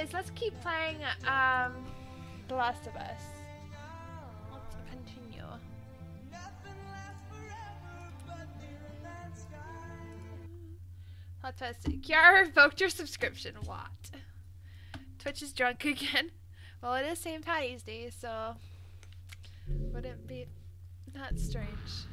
anyways, let's keep playing The Last of Us. Let's continue. Hot test. Kiara revoked your subscription. What? Twitch is drunk again. Well, it is St. Patty's Day, so wouldn't be that strange.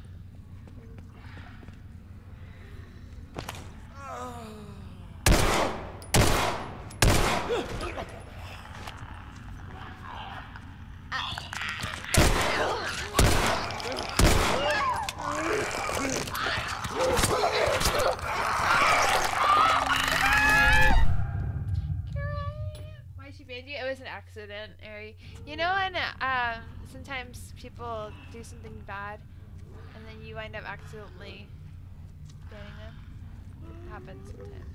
Why she banned you? It was an accident, Ari. You know when sometimes people do something bad and then you wind up accidentally banning them? It happens sometimes.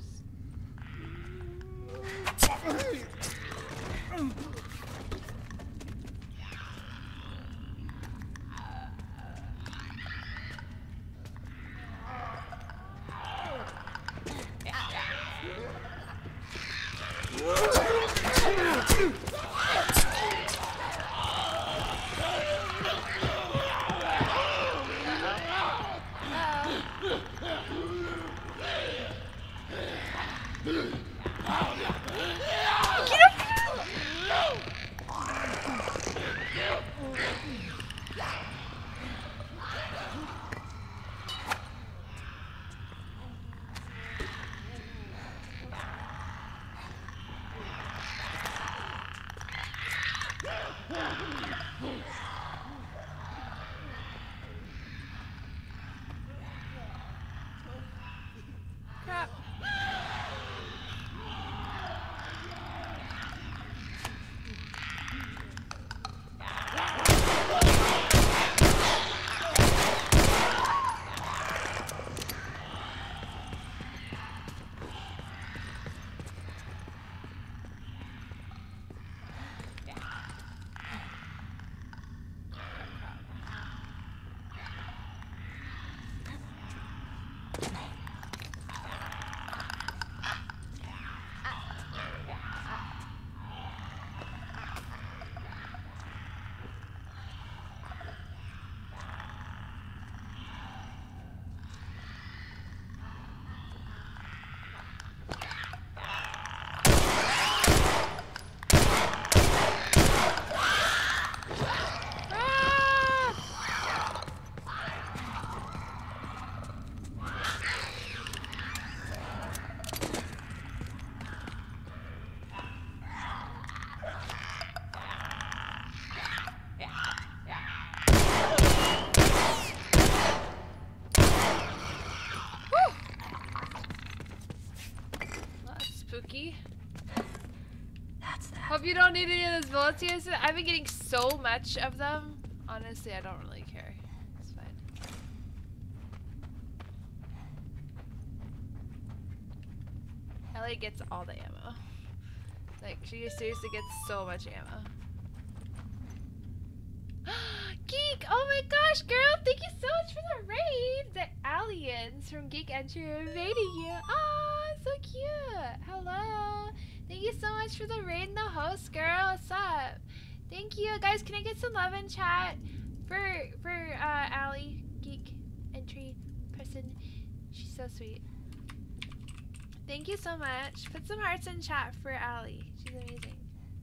Crap. Spooky. That's that. Hope you don't need any of those bullets. Yes, I've been getting so much of them. Honestly, I don't really care. It's fine. Ellie gets all the ammo. Like, she seriously gets so much ammo. Geek! Oh my gosh, girl! Thank you so much for the raid! The aliens from Geek Entry are invading you. Ah, so cute! Hello! Thank you so much for the raid and the host, girl. What's up? Thank you. Guys, can I get some love in chat for Allie, Geek Entry person? She's so sweet. Thank you so much. Put some hearts in chat for Allie. She's amazing.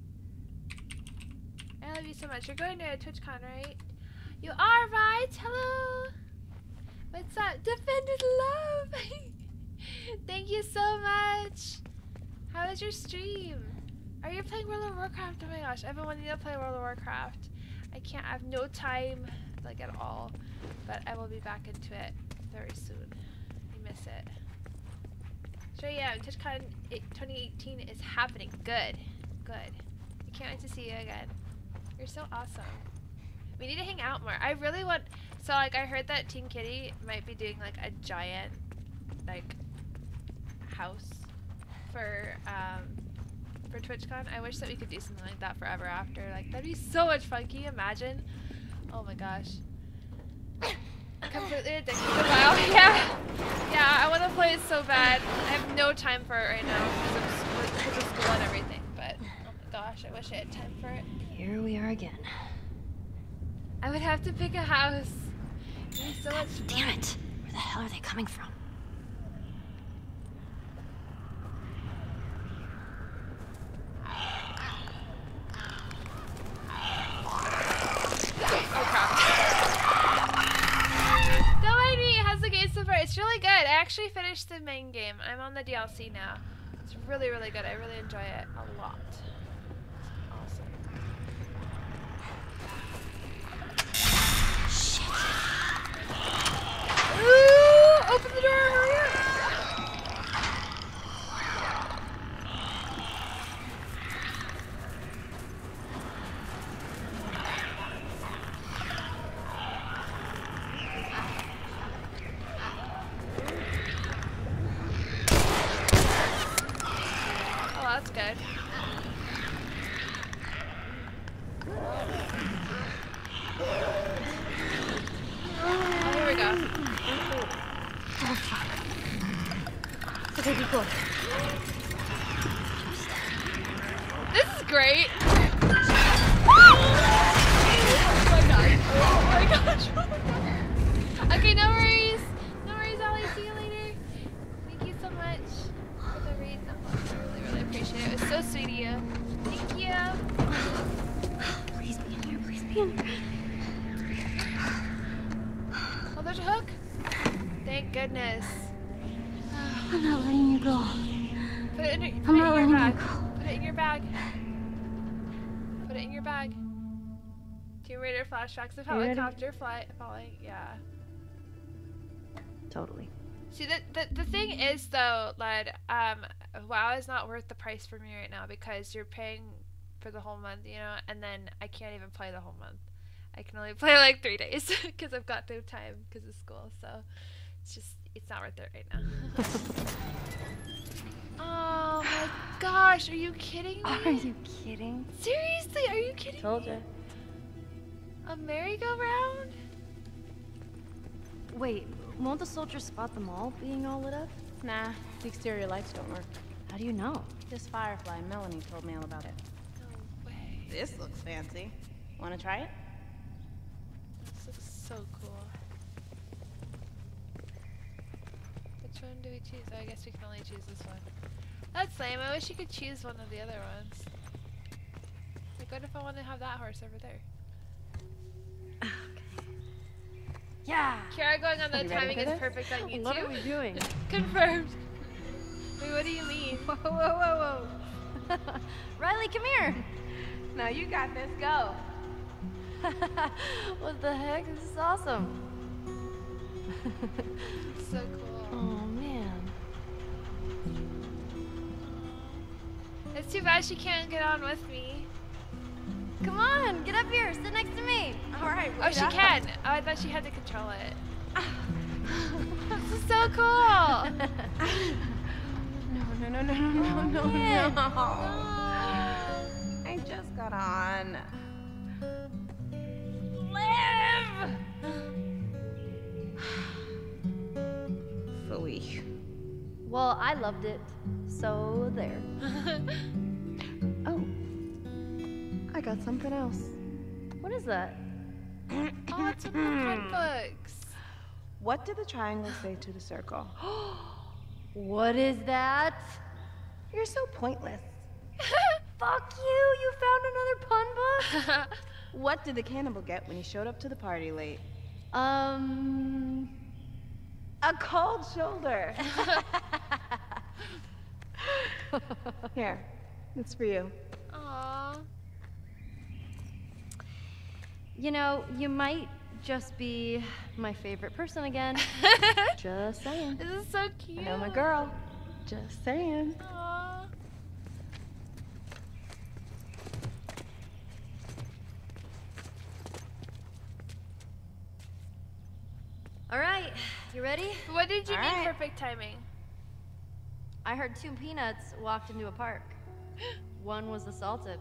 I love you so much. You're going to TwitchCon, right? You are, right? Hello. What's up? Defended love. Thank you so much. How was your stream? Are you playing World of Warcraft? Oh my gosh, I've been wanting to play World of Warcraft. I can't. I have no time, like, at all. But I will be back into it very soon. I miss it. So yeah, TwitchCon 2018 is happening. Good. Good. I can't wait to see you again. You're so awesome. We need to hang out more. I really want... So, like, I heard that Team Kitty might be doing, like, a giant, like, house for TwitchCon. I wish that we could do something like that forever after. Like, that'd be so much fun. Can you imagine? Oh my gosh. Completely addicted to WoW. Yeah. Yeah, I want to play it so bad. I have no time for it right now because of school and everything, but... wish I had time for it. Here we are again. I would have to pick a house. It'd be so much fun. Damn it! Where the hell are they coming from? Don't mind me, it has the game so far. It's really good. I actually finished the main game. I'm on the DLC now. It's really, really good. I really enjoy it a lot. Awesome. Shit. Ooh! Open the door, hurry up! Oh, that's good. Oh, here we go. Oh, fuck. Okay, be cool. This is great. Oh my gosh. Oh my gosh. Oh my gosh. Okay, no worries. No worries, Ollie. See you later. Thank you so much for the read. I really, really appreciate it. It was so sweet of you. Thank you. Please be in here, please be in here. Oh, there's a hook. Thank goodness. I'm not letting you go. Put it in your, I'm put it not in your letting you bag. go. Put it in your bag. Put it in your bag. Tomb Raider flashbacks of Are you ready? helicopter falling. Yeah. Totally. See, the thing is though, lad, WoW is not worth the price for me right now because you're paying for the whole month, you know, and then I can't even play the whole month. I can only play like 3 days because I've got no time because of school. So it's not worth it right now. Oh my gosh, are you kidding me? Are you kidding? Seriously, are you kidding Told me? ya. A merry-go-round? Wait, won't the soldiers spot them all being all lit up? Nah, the exterior lights don't work. How do you know? This Firefly, Melanie told me all about it. No way. This looks fancy. Wanna try it? This looks so cool. Which one do we choose? Oh, I guess we can only choose this one. That's lame. I wish you could choose one of the other ones. Like, what if I want to have that horse over there? Yeah! Kiara going on the You ready timing for is this? perfect on YouTube. What are we doing? Confirmed. Wait, what do you mean? Whoa, whoa, whoa, whoa. Riley, come here! No, you got this. Go. What the heck? This is awesome. So cool. Oh, man. It's too bad she can't get on with me. Come on, get up here, sit next to me. All right. Oh, she can. Oh, I thought she had to control it. This is so cool. No. man. I just got on. Live. Phooey. Well, I loved it, so there. Oh. I got something else. What is that? Oh, it's in the fun books. What did the triangle say to the circle? What is that? You're so pointless. Fuck you, you found another pun book? What did the cannibal get when he showed up to the party late? A cold shoulder. Here, it's for you. Aww. You know, you might just be my favorite person again. Just saying. This is so cute. I know my girl. Just saying. Aww. All right, you ready? What did you All mean right. perfect timing? I heard 2 peanuts walked into a park. One was assaulted.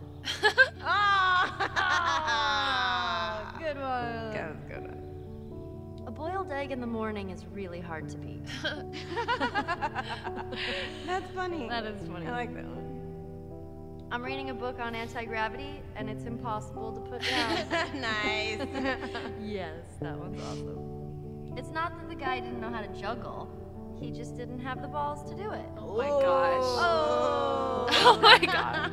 Ah! Good one. Good. A boiled egg in the morning is really hard to beat. That's funny. That is funny. I like that one. I'm reading a book on anti-gravity, and it's impossible to put down. Nice. Yes, that one's awesome. It's not that the guy didn't know how to juggle. He just didn't have the balls to do it. Oh my gosh. Oh. Oh my gosh.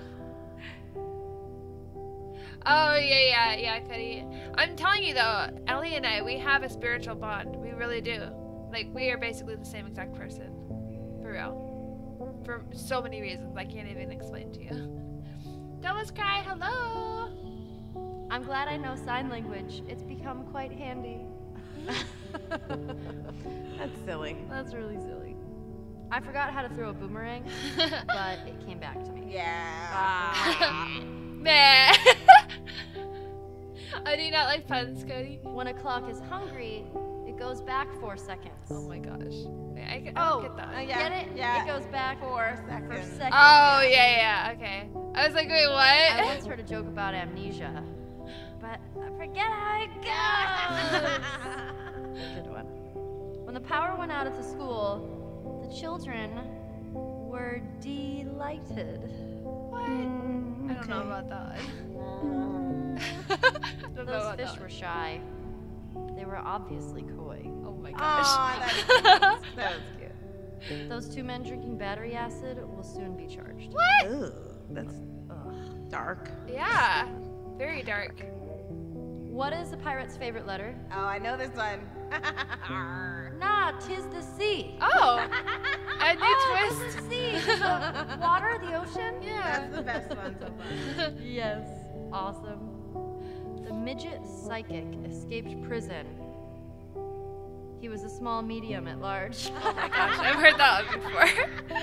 Oh yeah, Cuddy. I'm telling you though, Ellie and I, we have a spiritual bond. We really do. Like, we are basically the same exact person. For real. For so many reasons I can't even explain to you. Devil's Cry, hello! I'm glad I know sign language. It's become quite handy. That's silly. That's really silly. I forgot how to throw a boomerang, but it came back to me. Yeah. Meh. I do not like puns, Cody. When a clock is hungry, it goes back 4 seconds. Oh my gosh. Wait, I don't get that. Yeah. Get it? Yeah. It goes back 4 for seconds. seconds. Oh, yeah, okay. I was like, wait, I what? once heard a joke about amnesia, but I forget how it goes. Good one. When the power went out at the school, the children were delighted. What? I don't know about that. I don't know Those about fish that. were shy. They were obviously coy. Oh my Aw, gosh. that was cute. Those 2 men drinking battery acid will soon be charged. What? Ugh, that's dark. Yeah. Very dark. What is a pirate's favorite letter? Oh, I know this one. Nah, 'tis the sea. Oh. A new Oh, twist. the sea. The water, the ocean? Yeah. That's the best one so far. Yes. Awesome. The midget psychic escaped prison. He was a small medium at large. Oh my gosh, I've heard that one before.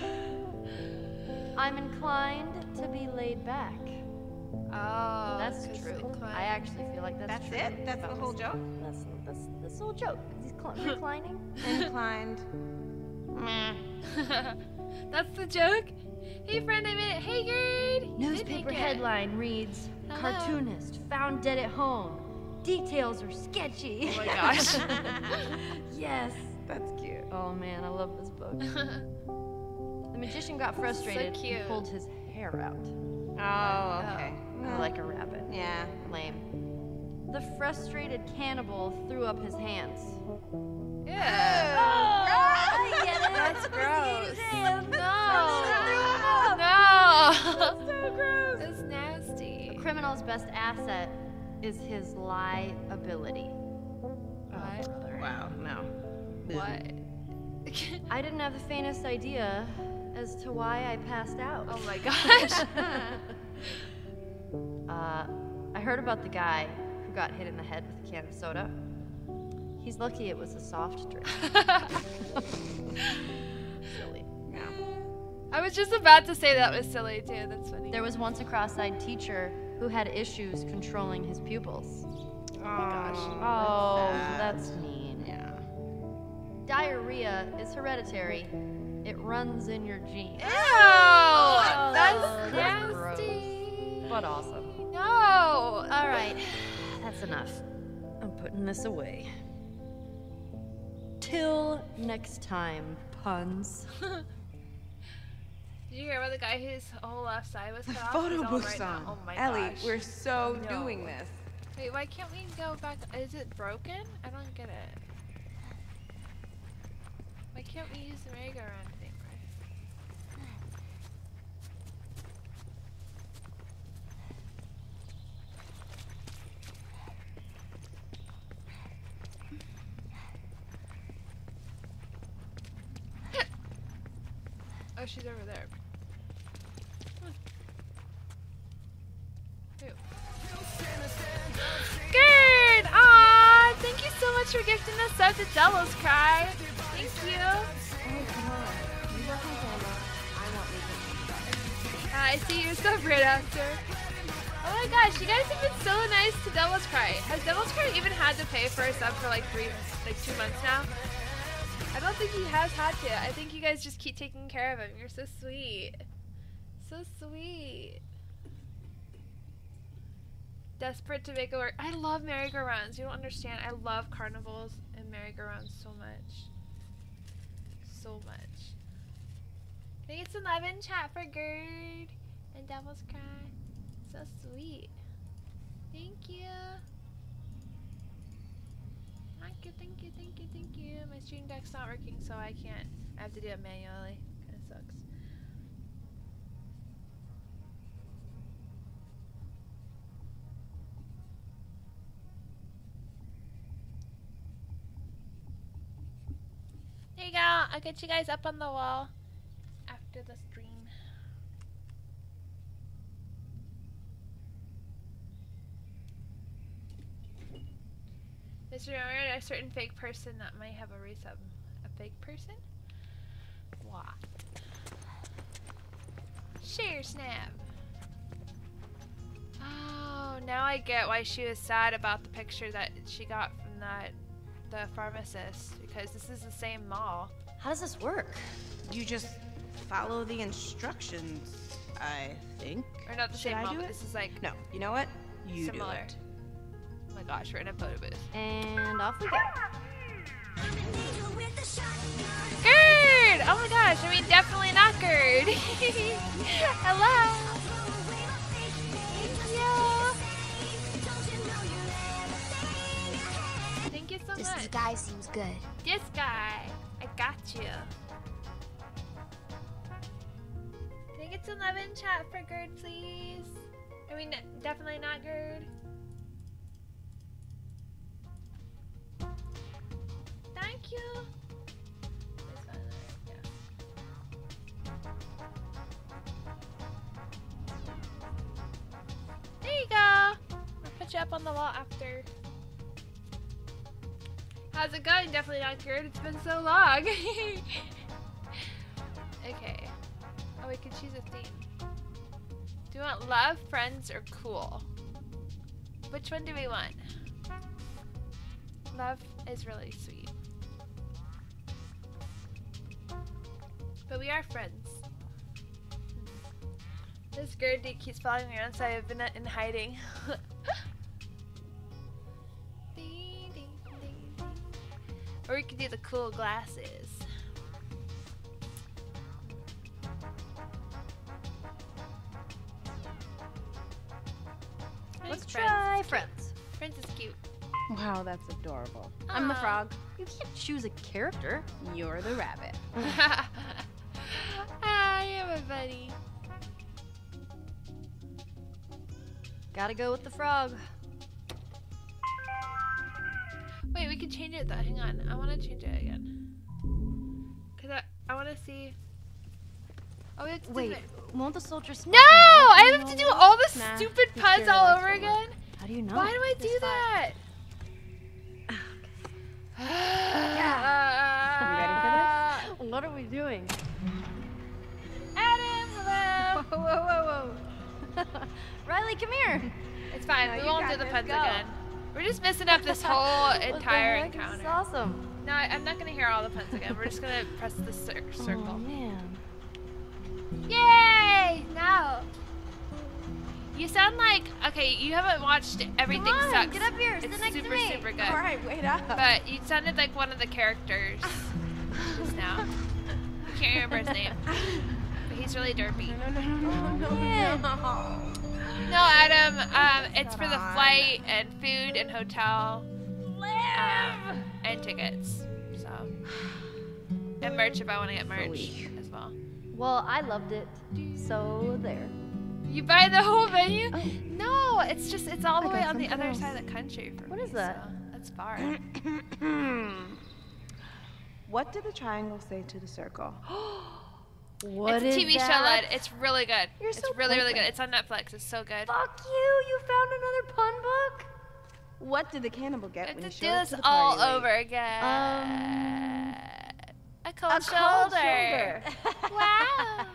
I'm inclined to be laid back. Oh. That's 'cause true. inclined. I actually feel like that's true. That's it? That's the whole joke? That's the whole joke. He's reclining. Inclined. Meh. That's the joke? Hey friend, I made it. Hey Gerd! Newspaper headline reads, Hello. cartoonist found dead at home. Details are sketchy. Oh my gosh. Yes. That's cute. Oh man, I love this book. The magician got frustrated cute. and pulled his hair out. Oh, okay. Like a rabbit. Yeah. Lame. The frustrated cannibal threw up his hands. Yeah. I get it. That's gross. Hands. No. So gross. That's nasty. A criminal's best asset is his liability. What? Wow, no. What? I didn't have the faintest idea as to why I passed out. Oh my gosh. I heard about the guy who got hit in the head with a can of soda. He's lucky it was a soft drink. Silly. Yeah. I was just about to say that was silly too. That's funny. There was once a cross-eyed teacher who had issues controlling his pupils. Oh my gosh. Oh, sad. that's mean. Yeah. Diarrhea is hereditary. It runs in your genes. Ew! Oh, That's that's nasty. But awesome. No. All right, that's enough. I'm putting this away. Till next time, puns. Did you hear about the guy whose whole left side was The cut off? photo He's all book right song. now. Oh my Ellie, gosh. we're so No. doing this. Wait, why can't we go back? Is it broken? I don't get it. Why can't we use the merry-go-round anymore? Oh, she's over there. Ew. Gerd! Aw! Thank you so much for gifting us up to Devil's Cry. Thank you. I see your stuff right after. Oh my gosh, you guys have been so nice to Devil's Cry. Has Devil's Cry even had to pay for a sub for like 2 months now? I don't think he has had to. I think you guys just keep taking care of him. You're so sweet. So sweet. Desperate to make it work. I love merry-go-rounds. You don't understand. I love carnivals and merry-go-rounds so much. So much. Can I get some love in chat for Gerd? And Devil's Cry. So sweet. Thank you. Thank you, thank you, thank you, thank you. My stream deck's not working, so I can't. I have to do it manually. Kinda sucks. There you go. I'll get you guys up on the wall after the stream. Just remember a certain fake person that might have a resub. A fake person? What? Share snap. Oh, now I get why she was sad about the picture that she got from the pharmacist, because this is the same mall. How does this work? You just follow the instructions, I think. Or not the Should same I mall, do but it? this is like No, you know what? You similar. do it. Oh my gosh, we're in a photo booth. And off we go. Gerd! Oh my gosh, I mean definitely not Gerd. Hello. Thank you so This much. guy seems good. This guy, I got you. Can I get some love in chat for Gerd, please? I mean, definitely not Gerd. Thank you. This one, yeah. There you go. I'll put you up on the wall after. How's it going? Definitely not Gerd. It's been so long. Okay. Oh, we can choose a theme. Do you want love, friends, or cool? Which one do we want? Love is really sweet. But we are friends. This Gerd dude keeps following me around, so I've been in hiding. Or we could do the cool glasses. Let's try friends. Friends is cute. Wow, that's adorable. I'm the Aw. frog. You can't choose a character. You're the rabbit. I am a buddy. Gotta go with the frog. Wait, we can change it though. Hang on. I want to change it again. Because I want to see. Oh, we have to do Wait, it. won't the soldiers? No! I have to do all the Nah, stupid who puns cares? all I over like again? How do you know? Why do I do that? Are we ready for What are we doing? Adam, hello. Whoa, whoa, whoa, whoa. Riley, come here. It's fine. No, We you won't got do the this. puns Go. again. We're just messing up this whole What the entire heck? This is encounter. awesome. No, I'm not gonna hear all the puns again. We're just gonna press the Oh circle. man. Yay! No. You sound like okay. You haven't watched Everything Come on, Sucks. get up here, sit It's next to super, me. super good. All right, wait up. But you sounded like one of the characters just now. I can't remember his name, but he's really derpy. No. No, Adam. It's for the flight and food and hotel, and tickets. So, and merch if I want to get merch as well. Well, I loved it. So there. You buy the whole venue? Oh. No, it's just it's all the I way got on the something other else. side of the country for What me. is that? So that's far. What did the triangle say to the circle? What it's a is TV show, that? led. It's really good. You're it's so really, really good. perfect. It's on Netflix. It's so good. Fuck you! You found another pun book? What did the cannibal get Let's when he just do showed up this to the all party late? over again. A cold A cold shoulder. Wow.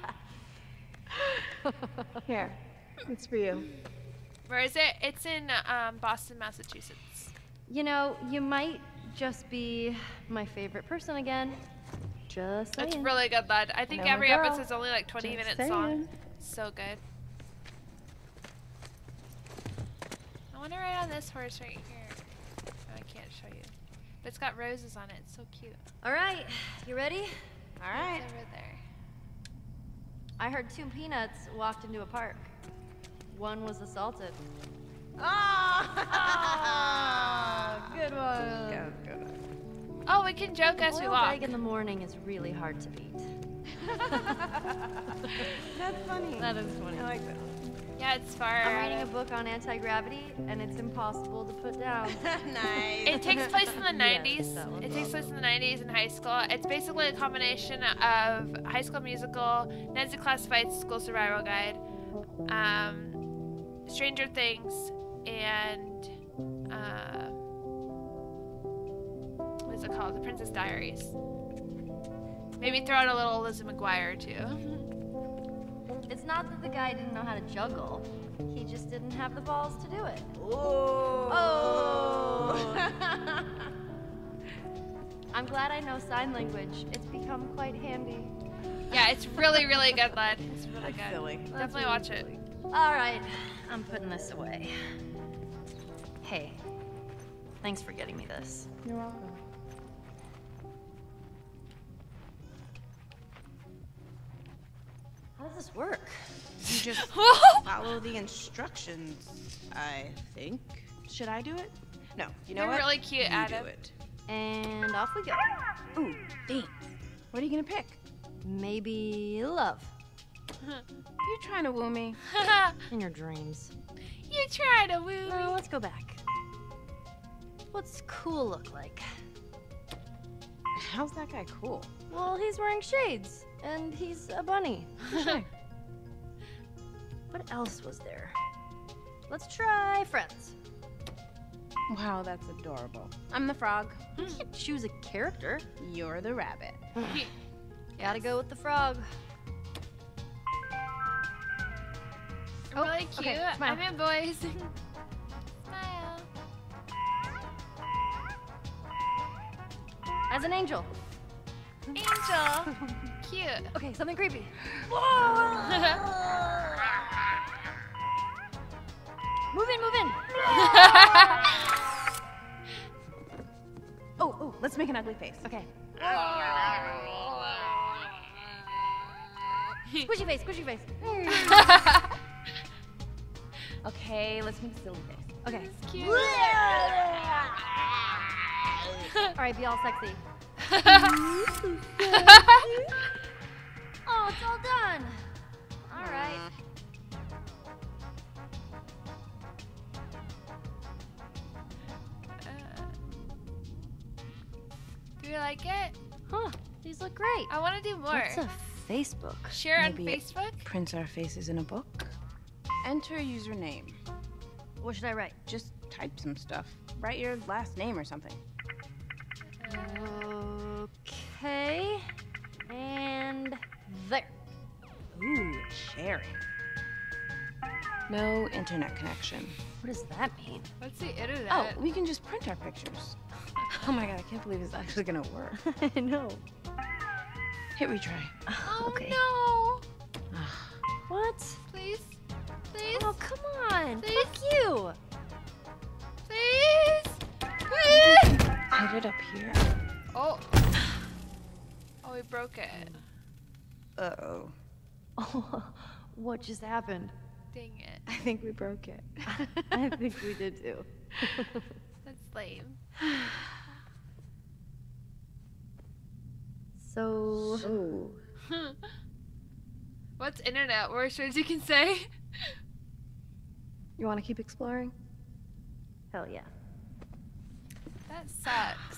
Here, it's for you. Where is it? It's in Boston, Massachusetts. You know, you might just be my favorite person again. Just saying. It's really good, bud. I think know a every girl. episode's only like 20 Just minutes long. saying. So good. I want to ride on this horse right here. Oh, I can't show you. But it's got roses on it. It's so cute. All right, you ready? All right. It's over there. I heard 2 peanuts walked into a park. One was assaulted. Ah! Good one. Good. Oh, we can joke as we Boiled walk. egg in the morning is really hard to beat. That's funny. That is funny. I like that. Yeah, it's far. I'm reading a book on anti-gravity, and it's impossible to put down. Nice. It takes place in the 90s. Yes, that one's It takes place in the 90s in high school. It's basically a combination of High School Musical, Ned's Declassified School Survival Guide, Stranger Things, and what is it called? The Princess Diaries. Maybe throw out a little Lizzie McGuire too. It's not that the guy didn't know how to juggle. He just didn't have the balls to do it. Oh. I'm glad I know sign language. It's become quite handy. Yeah, it's really, really good, lad. It's really good. Silly. Definitely watch it. All right, I'm putting this away. Hey, thanks for getting me this. You're welcome. How does this work? You just Whoa! follow the instructions, I think. Should I do it? No. You know You're what? really cute, You Adam. do it. And off we go. Ooh, thanks. What are you gonna pick? Maybe love. You trying to woo me? In your dreams. You try to woo Now me. let's go back. What's cool look like? How's that guy cool? Well, he's wearing shades, and he's a bunny. What else was there? Let's try friends. Wow, that's adorable. I'm the frog. You can't choose a character. You're the rabbit. Gotta go with the frog. I'm really cute. okay, smile. I'm in, boys. Smile. As an angel. Angel. Cute. Okay, something creepy. Move in, move in. Oh, let's make an ugly face. Okay. Squishy face, squishy face. Okay, let's make a silly face. Okay. Cute. All right, be all sexy. Oh, it's all done. All right. Do you like it? Huh, these look great. I want to do more. What's a Facebook? Share on Maybe it- Facebook? Prints our faces in a book. Enter a username. What should I write? Just type some stuff. Write your last name or something. Okay. And there. Ooh, sharing. No internet connection. What does that mean? What's the internet? Oh, we can just print our pictures. Oh my god, I can't believe it's actually gonna work. I know. Hit retry. Oh okay. no. What? Please. Please. Oh, come on. Please? Fuck you. Please. Please. Hit it up here. Oh. Oh, we broke it. Uh-oh. Oh, what just happened? Dang it. I think we broke it. I think we did too. That's lame. So, Ooh. What's internet? Worst words you can say? You want to keep exploring? hell yeah. That sucks.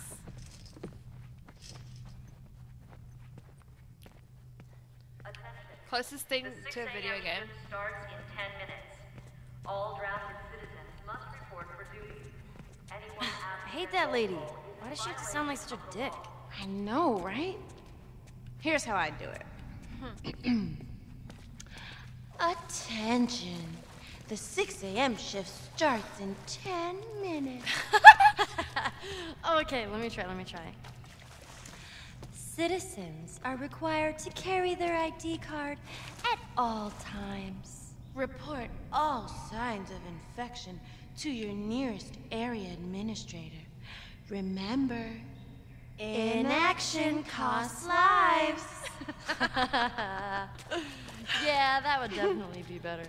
Closest thing to a video game. Starts in 10 minutes. All drafted citizens must report for duty. Anyone I hate that lady. Why does she have to sound like such a dick? I know, right? Here's how I'd do it. Attention. The 6 a.m. shift starts in 10 minutes. Okay, let me try. Citizens are required to carry their ID card at all times. Report all signs of infection to your nearest area administrator. Remember, Inaction costs lives. Yeah, that would definitely be better.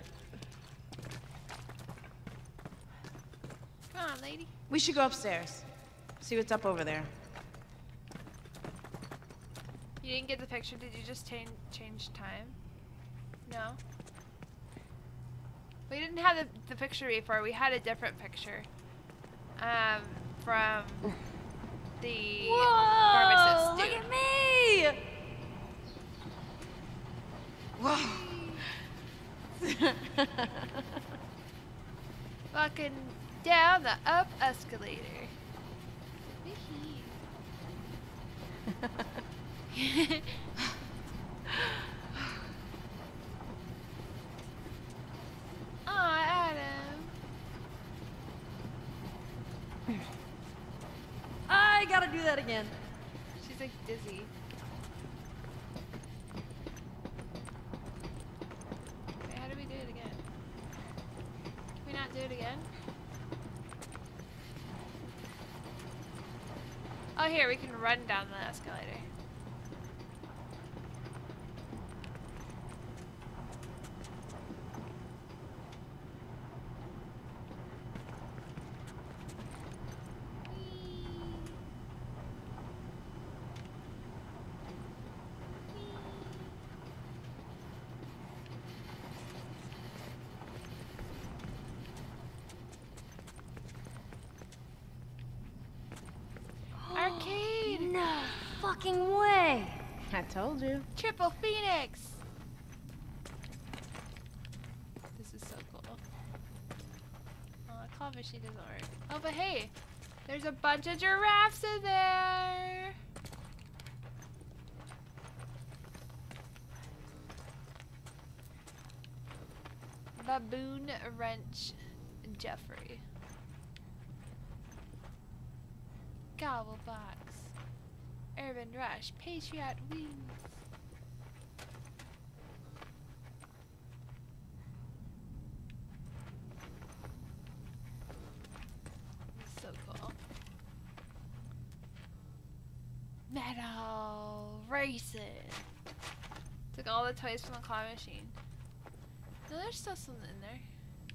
Come on, lady. We should go upstairs. See what's up over there. You didn't get the picture. Did you just change time? No. We didn't have the picture before. We had a different picture. From the pharmacist. Look at me! Whoa. Walking down the up escalator. Aw, Adam. I gotta do that again. She's like dizzy. Wait, how do we do it again? Can we not do it again? Oh, here, we can run down the escalator. Arcade! No fucking way. I told you. Triple Phoenix! This is so cool. Oh, the claw machine doesn't work. Oh, but hey! There's a bunch of giraffes in there! Baboon Wrench Jeffrey. Gobblebox. Urban Rush. Patriot Wings. So cool. Metal Racing. Took all the toys from the claw machine. No, there's still something in there.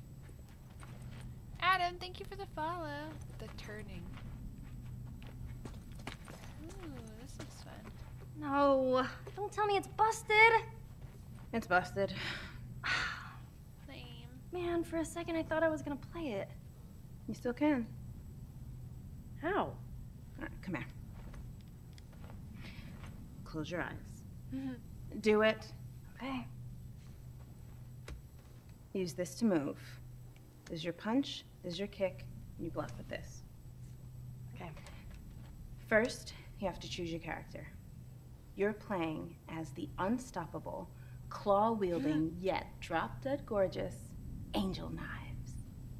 Adam, thank you for the follow. The turning. Ooh, this looks fun. No, don't tell me it's busted. It's busted. Lame. Man, for a second I thought I was gonna play it. You still can. How? All right, come here. Close your eyes. Do it. Okay. Use this to move. This is your punch, this is your kick, and you bluff with this. Okay. First, you have to choose your character. You're playing as the unstoppable, claw-wielding, yet drop-dead gorgeous Angel Knives.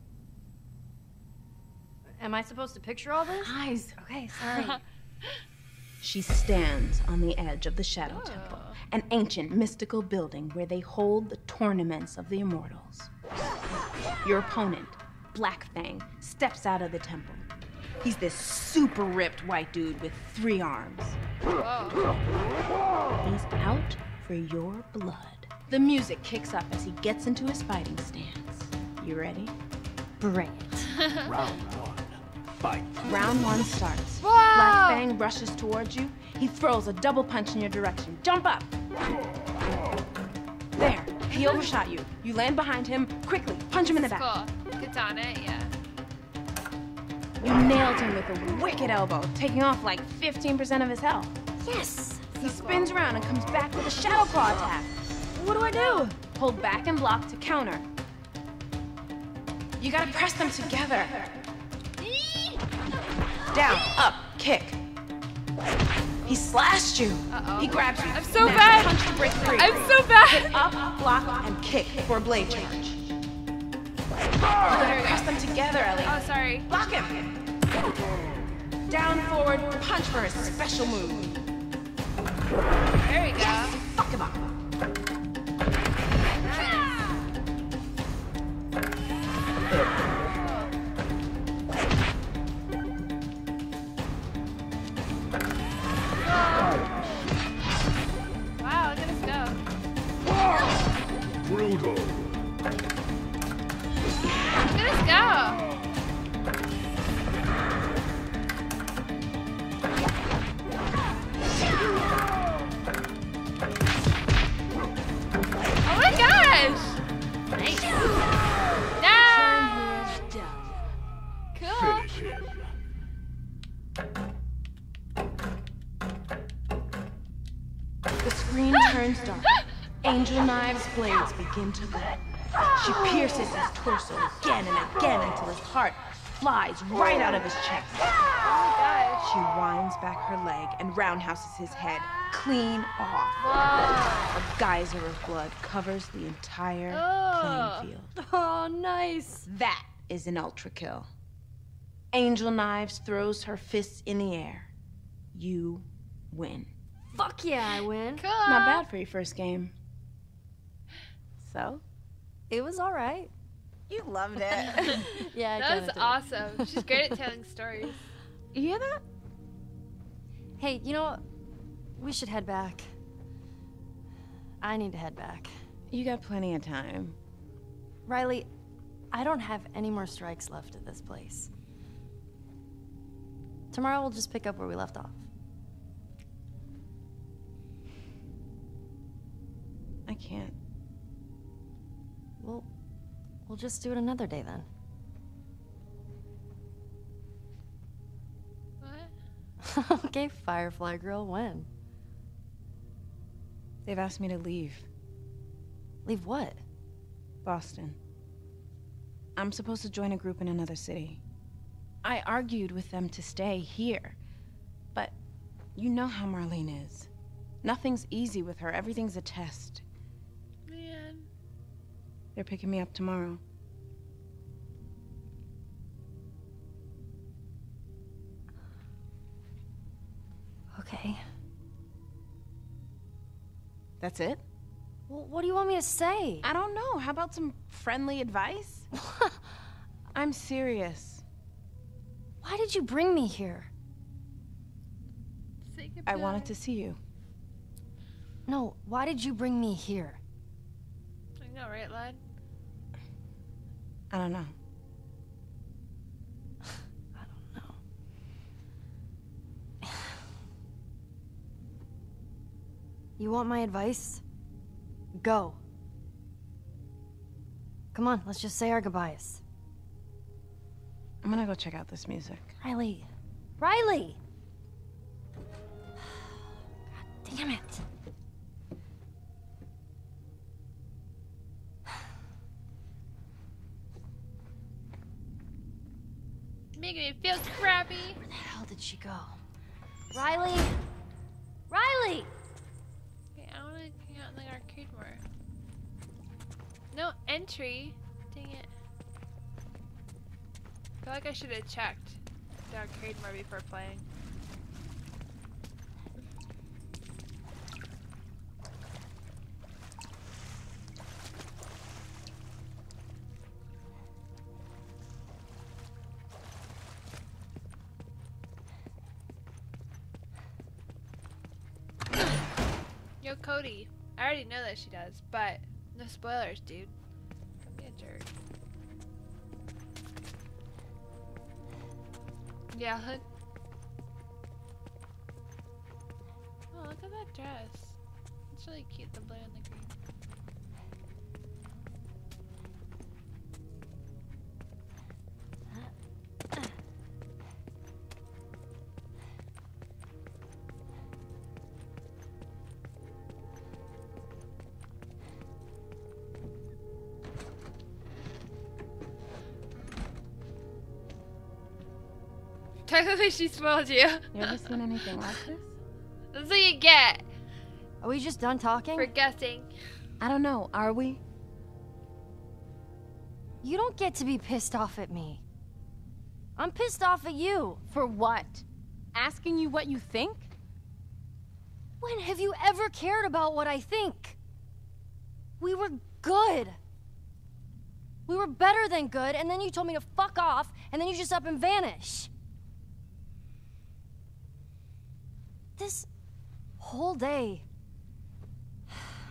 Am I supposed to picture all this? Eyes. Okay, sorry. She stands on the edge of the Shadow Oh. Temple, an ancient mystical building where they hold the tournaments of the immortals. Your opponent, Black Fang, steps out of the temple. He's this super ripped white dude with 3 arms. Whoa. He's out for your blood. The music kicks up as he gets into his fighting stance. You ready? Bring it. Round 1. Fight. Round 1 starts. Whoa! Black Fang rushes towards you. He throws a double punch in your direction. Jump up! There. He overshot you. You land behind him. Quickly, punch him in the back. Cool. Katana, yeah. You nailed him with a wicked elbow, taking off like 15% of his health. Yes! He spins around and comes back with a Shadow Claw attack. What do I do? Hold back and block to counter. You gotta press them together. Down, up, kick. He slashed you. Uh-oh. He grabs you. I'm so Now bad. Punch to break free. I'm so bad! Up, block, and kick for a blade charge. You gotta press them together, Ellie. Oh, sorry. Block him. Down, forward, punch for a special move. There we go. Fuck him up. go. Oh my gosh! Nice. Nice! Cool. Finish him. The screen turns dark. Angel Knives' blades begin to glow. She pierces his torso again and again until his heart flies right out of his chest. Oh my gosh. She winds back her leg and roundhouses his head clean off. Whoa. A geyser of blood covers the entire Oh. playing field. Oh, nice. That is an ultra kill. Angel Knives throws her fists in the air. You win. Fuck yeah, I win. Cool. Not bad for your first game. So? It was all right. You loved it. Yeah, I That kinda was did. awesome. She's great at telling stories. You hear that? Hey, you know what? We should head back. I need to head back. You got plenty of time. Riley, I don't have any more strikes left at this place. Tomorrow we'll just pick up where we left off. I can't. We'll just do it another day then. What? Okay, Firefly Girl, when? They've asked me to leave Leave what? Boston. I'm supposed to join a group in another city. I argued with them to stay here, but you know how Marlene is. Nothing's easy with her. Everything's a test. Man. They're picking me up tomorrow. Okay. That's it? Well, what do you want me to say? I don't know. How about some friendly advice? I'm serious. Why did you bring me here? Say I goodbye. wanted to see you. No, why did you bring me here? I know, right, lad? I don't know. I don't know. You want my advice? Go. Come on, let's just say our goodbyes. I'm gonna go check out this music. Riley. Riley! God damn it. Making me feel crappy. Where the hell did she go? Riley! Riley! Okay, I want to hang out in the arcade more. No entry. Dang it. I feel like I should have checked the arcade more before playing. Yo, Cody. I already know that she does, but no spoilers, dude. Don't be a jerk. Yeah, hood. Oh, look at that dress. It's really cute, the blue and the green. Technically, she spoiled you. You ever seen anything like this? That's what you get Are we just done talking? for guessing. I don't know. Are we? You don't get to be pissed off at me. I'm pissed off at you. For what? Asking you what you think? When have you ever cared about what I think? We were good. We were better than good, and then you told me to fuck off, and then you just up and vanish. This whole day.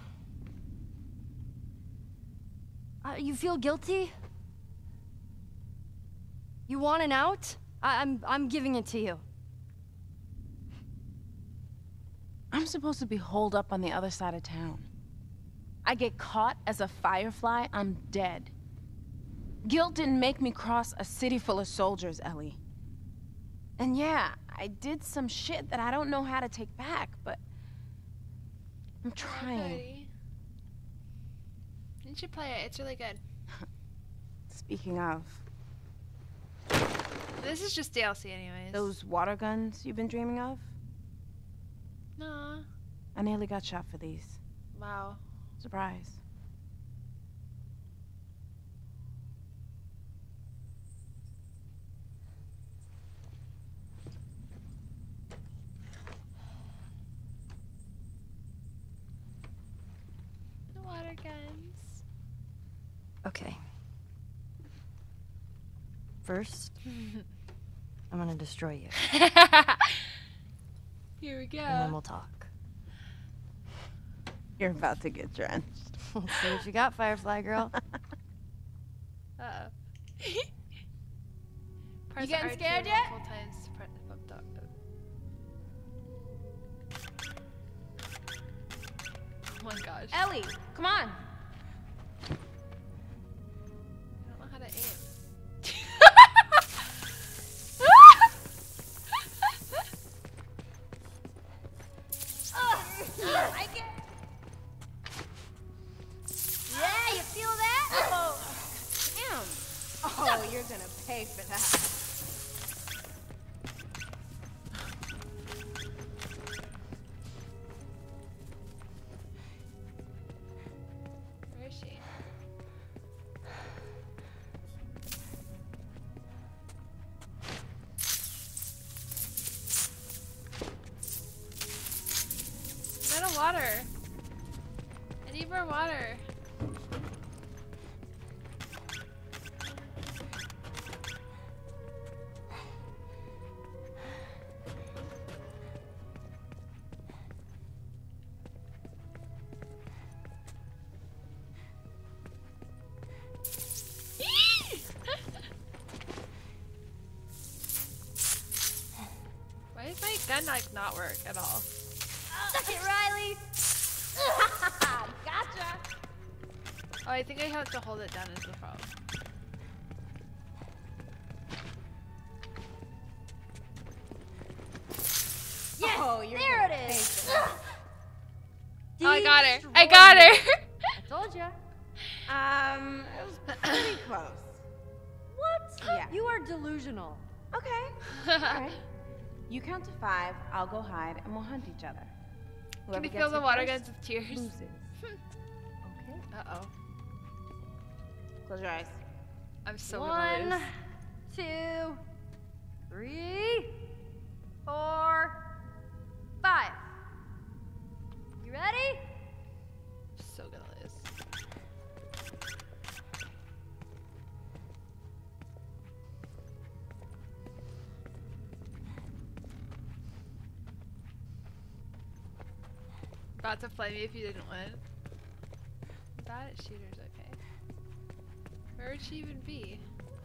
You feel guilty? You want an out? I'm giving it to you. I'm supposed to be holed up on the other side of town. I get caught as a firefly, I'm dead. Guilt didn't make me cross a city full of soldiers, Ellie. And yeah, I did some shit that I don't know how to take back, but I'm trying. Cody. You should play it. It's really good. Speaking of, This is just DLC anyways. those water guns you've been dreaming of? No. I nearly got shot for these. Wow. Surprise. The water guns. Okay. First, I'm gonna destroy you, Here we go. and then we'll talk. You're about to get drenched. Let's see what you got, Firefly girl. Uh-oh. You getting scared yet? Oh my gosh. Ellie, come on. I don't know how to aim. I get. Yeah, you feel that? Oh, damn. Oh, you're gonna pay for that. Where is she? I'm out of water. I need more water. Why does my gun like not work at all? Suck it, Riley! Gotcha! Oh, I think I have to hold it down is the problem. Yes, Oh, you're there gonna it is! Oh, I got her. I got her. I told ya. It was pretty close. What? Yeah. You are delusional. Okay. All right. You count to 5, I'll go hide, and we'll hunt each other. Can Whoever you gets fill the it water first guns with tears? loses. Okay. Uh-oh. Close your eyes. I'm so gonna 1, lose. 2, 3, 4, 5. You ready? So gonna lose. About to play me if you didn't win. Bad at shooters, okay. Where would she even be?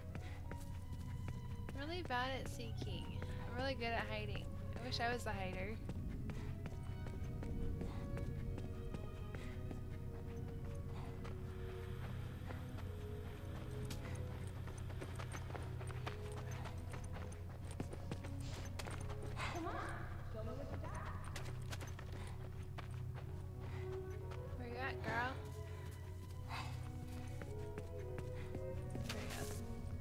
I'm really bad at seeking. I'm really good at hiding. I wish I was the hider. Where you at, girl? There you go.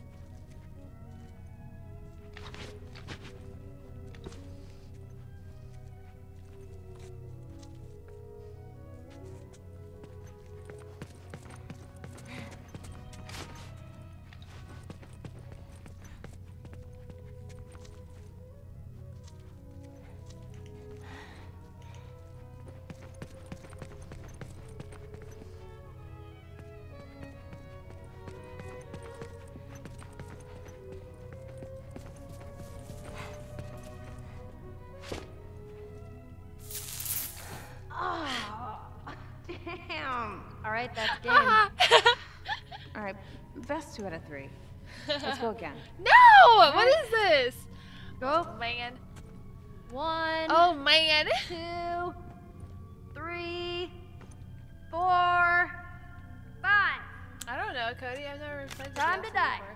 Oh, damn. All right, that's game. All right, best 2 out of 3. Let's go again. No! What is this? Go. Oh, man. 1, Oh, man. 2, 3, 4, 5. I don't know, Cody. I've never played this Time to game die. before.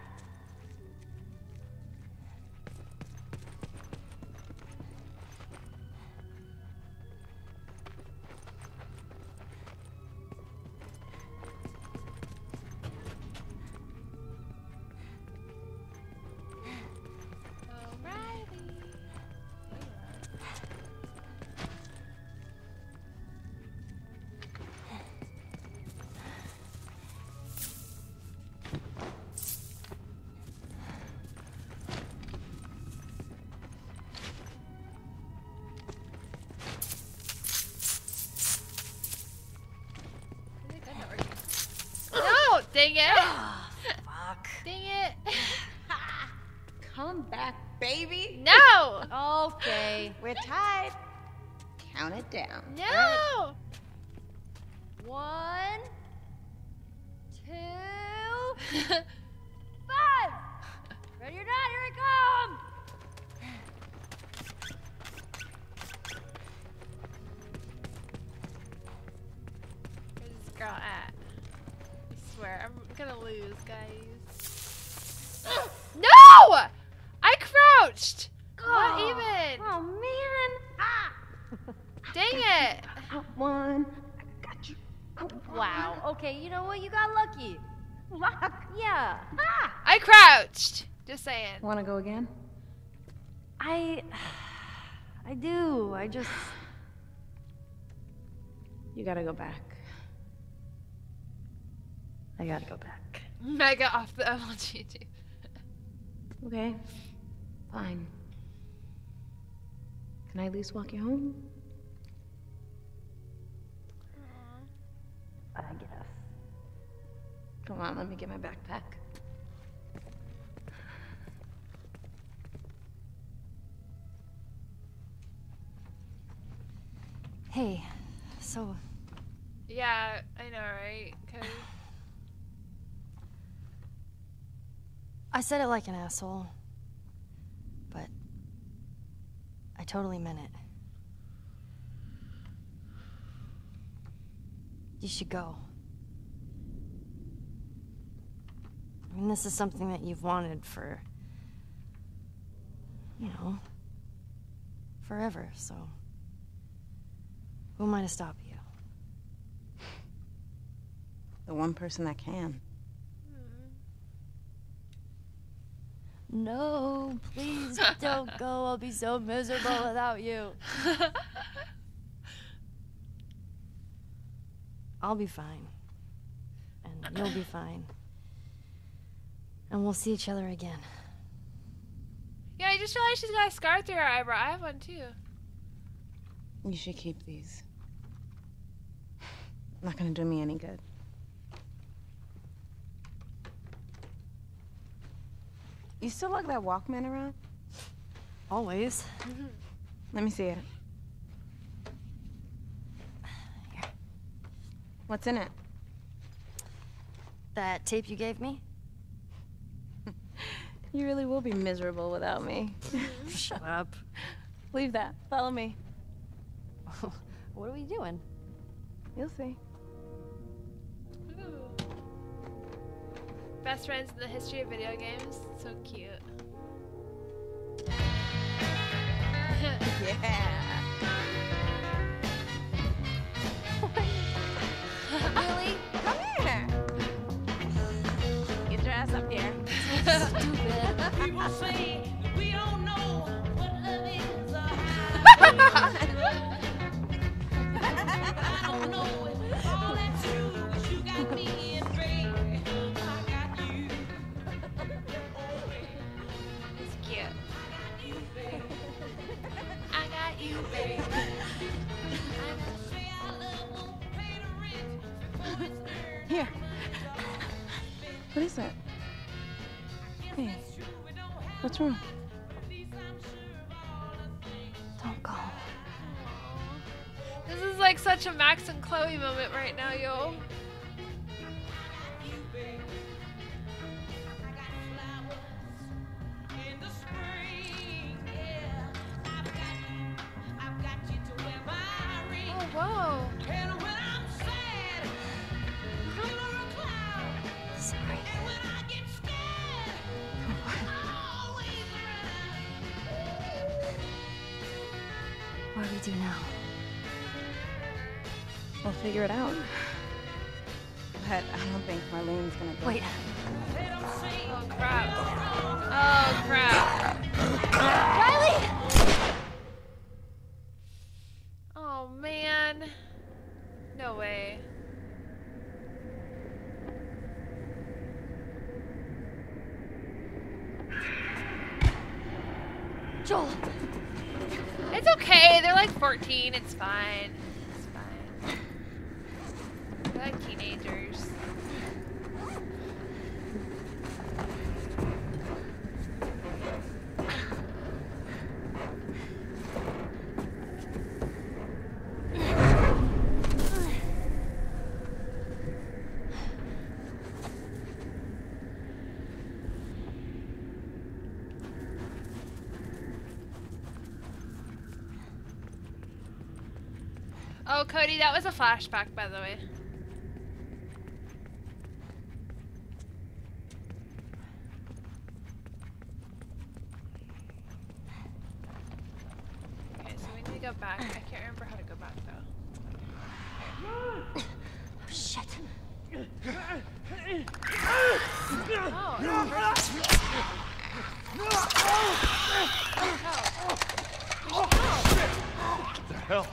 No! Dang it! Fuck. Dang it! Come back, baby. No! Okay. We're tied. Count it down. No! 1, 2, 5. Ready or not, here I come. Where's this girl at? I swear, I'm gonna lose, guys. No! I crouched! What even? Oh man. Ah. Dang it! One. I got you. Wow. Okay, you know what? You got lucky. Luck. Yeah. I crouched! Just saying. Want to go again? I do. I just. You gotta go back. I gotta go back. Mega off the MLG. Okay. Fine. Can I at least walk you home? I guess. Come on, let me get my backpack. Hey, so Yeah, I know, right? Cody? I said it like an asshole, but I totally meant it. You should go. I mean, this is something that you've wanted for, you know, forever, so who am I to stop you? The one person that can. No, please don't go. I'll be so miserable without you. I'll be fine. And you'll be fine. And we'll see each other again. Yeah, I just realized she's got a scar through her eyebrow. I have one too. You should keep these. Not gonna do me any good. You still lug that Walkman around? Always. Let me see it. Here. What's in it? That tape you gave me? You really will be miserable without me. Shut up. Leave that. Follow me. What are we doing? You'll see. Ooh. Best friends in the history of video games. So cute. Yeah. Really? Come here. Get your ass up here. Stupid. People say we don't know what love is or I don't know if all that's true, 'cause you got me and Dre. I got you. It's cute. I got you, baby. Say our love won't pay the rent before it's earned. Here. What is that? Hey, what's wrong? Don't go. This is like such a Max and Chloe moment right now, yo. we do now? We'll figure it out. But I don't think Marlene's gonna go. Wait. Oh crap. Oh crap. Riley! Oh man. No way. Joel! It's okay. They're like 14. It's fine. It's fine. They're like teenagers. Oh, Cody, that was a flashback, by the way. Okay, so we need to go back. I can't remember how to go back, though. Oh, shit. What the hell?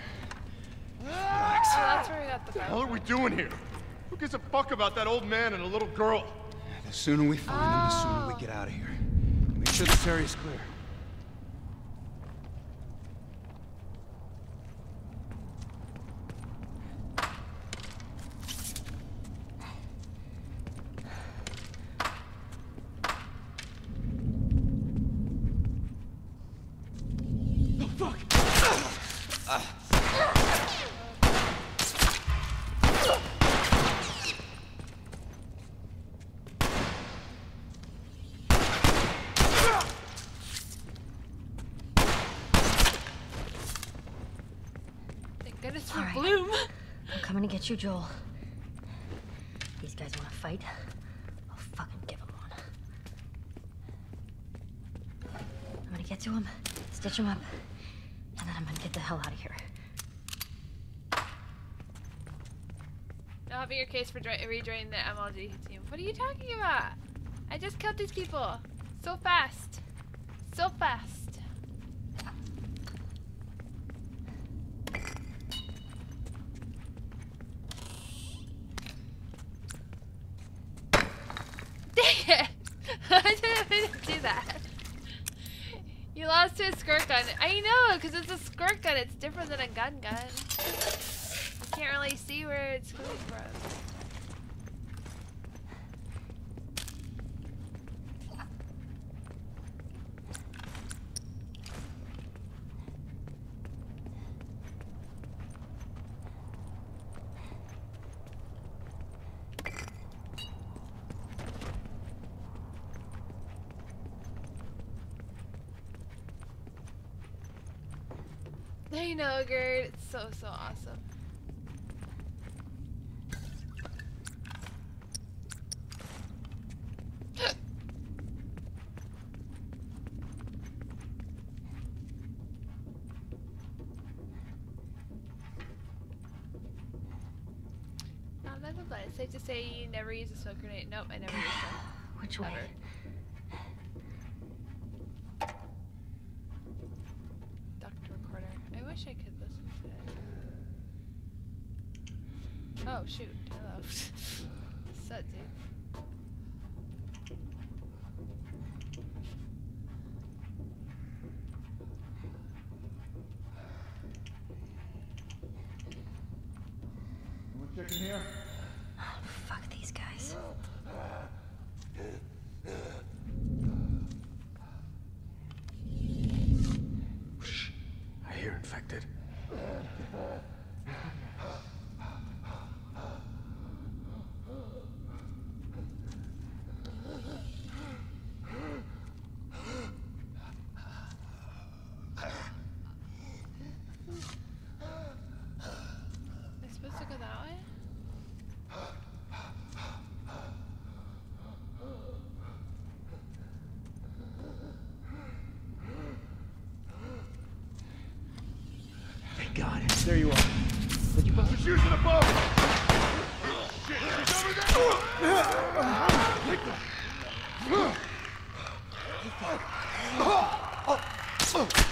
So that's where we got the What the hell are we doing here? Who gives a fuck about that old man and a little girl? The sooner we find them, the sooner we get out of here. Make sure this area's clear. Goodness for All right. Bloom. I'm coming to get you, Joel. These guys want to fight? I'll fucking give them one. I'm gonna get to them, stitch them up, and then I'm gonna get the hell out of here. Now having your case for rejoining the MLG team. What are you talking about? I just killed these people. So fast. So fast. Dang it! I didn't mean to do that. You lost to a squirt gun. I know, because it's a squirt gun. It's different than a gun. You can't really see where it's coming from. I know, Gerd. It's so awesome. That's a plan. It's safe to say you never use a smoke grenade. Nope, I never used one. Which way? Never. I wish I could listen to it. Oh shoot, hello. Sut, dude. Anyone checking here? Oh, fuck these guys. I hear infected. Am I supposed to go that way? There you are. What'd you bust? She's using a bow! Shit, she's over there!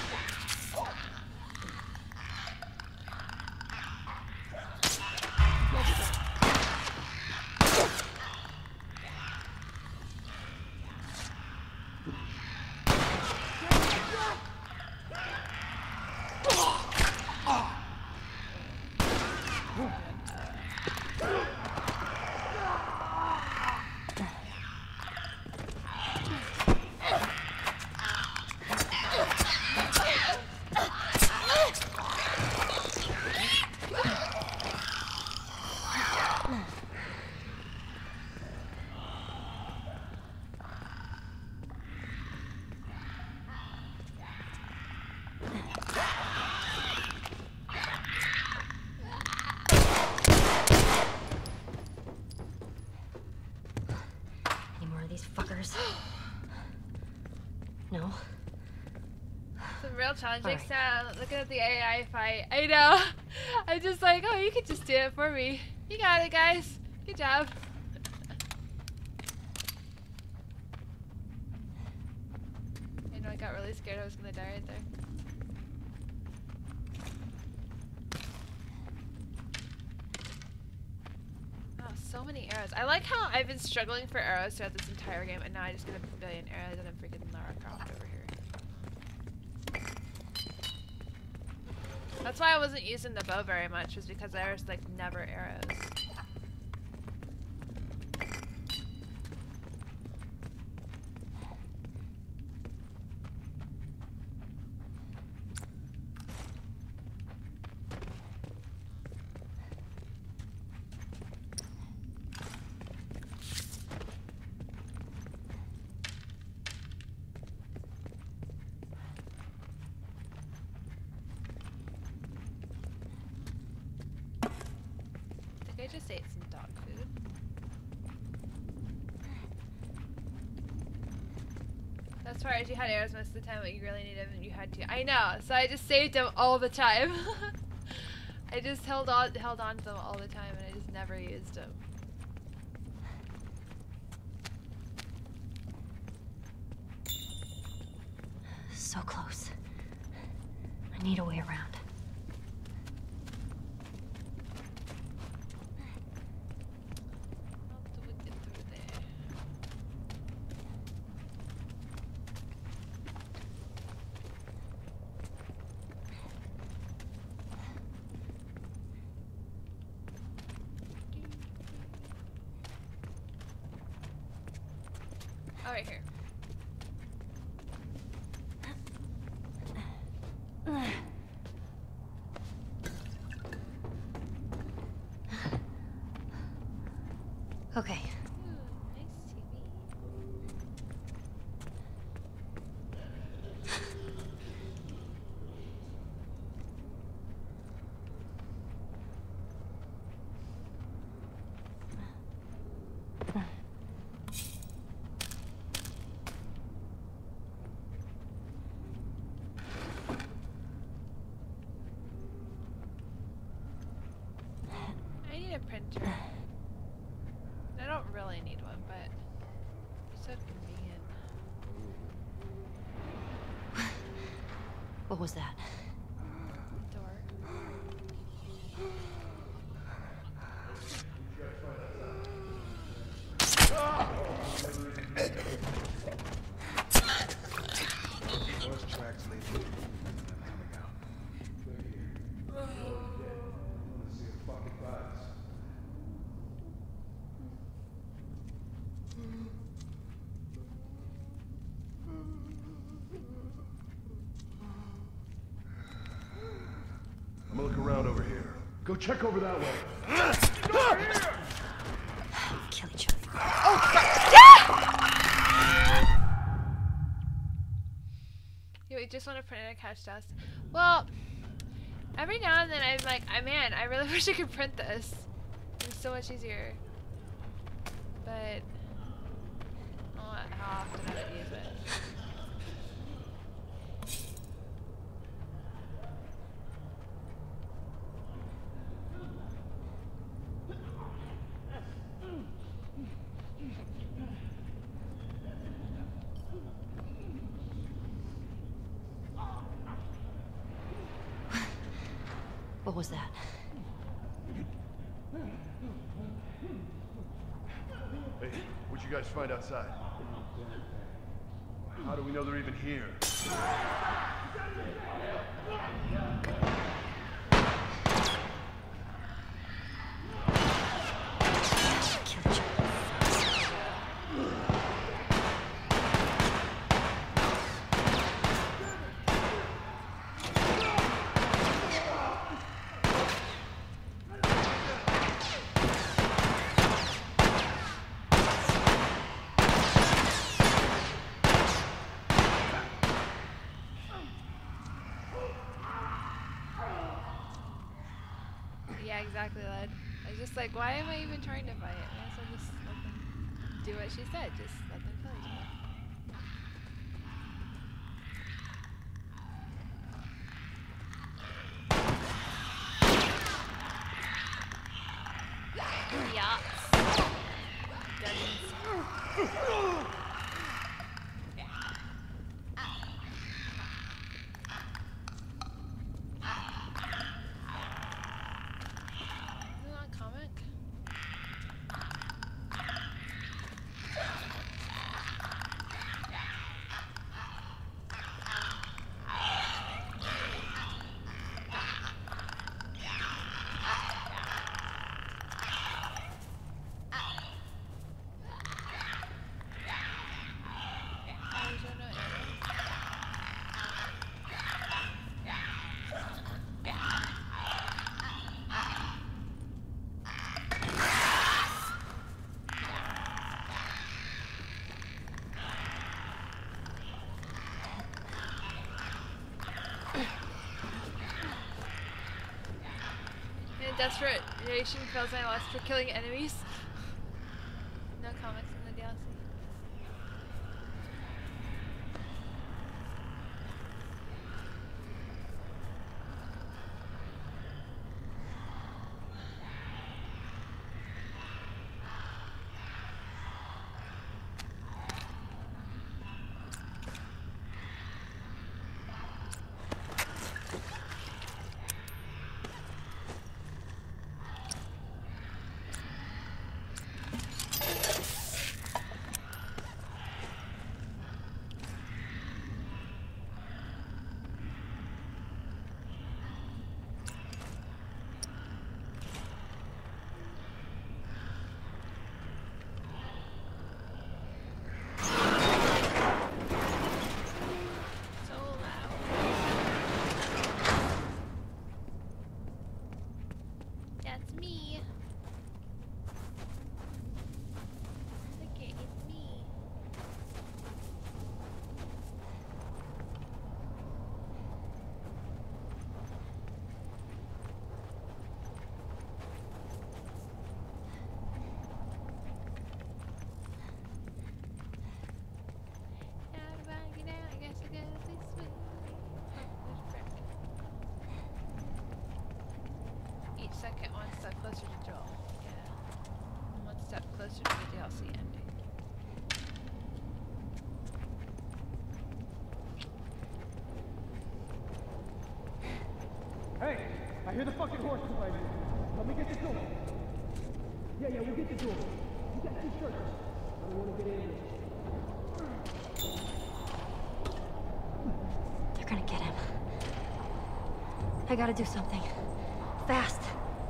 Any more of these fuckers? No? Some real challenging Alright. stuff. Looking at the AI fight. I know. I'm just like, oh, you could just do it for me. You got it, guys. Good job. I know I got really scared I was gonna die right there. Oh, so many arrows. I like how I've been struggling for arrows throughout this entire game, and now I just get a billion arrows and I'm freaking Lara Croft over here. That's why I wasn't using the bow very much, was because there was like never arrows. I just ate some dog food. That's right, you had arrows most of the time, but you really needed them and you had to. I know, so I just saved them all the time. I just held on to them all the time and I just never used them. So close. I need a way around. How do we get through there? Oh, right here. Okay. Ooh, nice TV. I need a printer. I don't really need one, but it's so convenient. What was that? Door. Those tracks lead me coming out. See a fucking bodies. I'm gonna look around over here. Go check over that way. Kill each other. Yeah, we just want to print it and catch dust. Well, every now and then I'm like, man, I really wish I could print this. It's so much easier. But I don't know how often I would use it. What was that? Hey, what'd you guys find outside? How do we know they're even here? Yeah, exactly, lad. I was just like, why am I even trying to fight? I might as well just let them do what she said. Just let them kill each other. Yachts. Dungeons. Isn't that a comic? In desperation fails my lust for killing enemies. No comics in the DLC. Second, one step closer to Joel. Yeah. One step closer to the DLC ending. Hey, I hear the fucking horse behind you. Let me get the door. Yeah, we'll get the door. You got 2 shirts. I don't want to get angry. They're gonna get him. I gotta do something. Fast.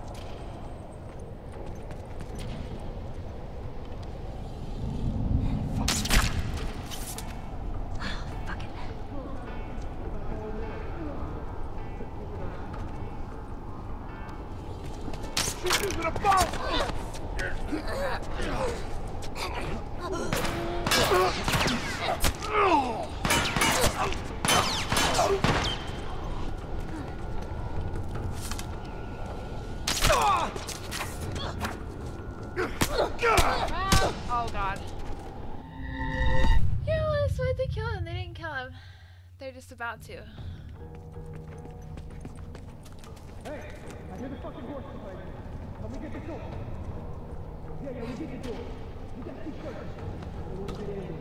Oh god. You know, this way to kill him. They didn't kill him. They're just about to. Hey, I hear the fucking horse behind you. Let me get the door. Yeah, we'll get the door. You got 2 shirts. I don't want to get angry.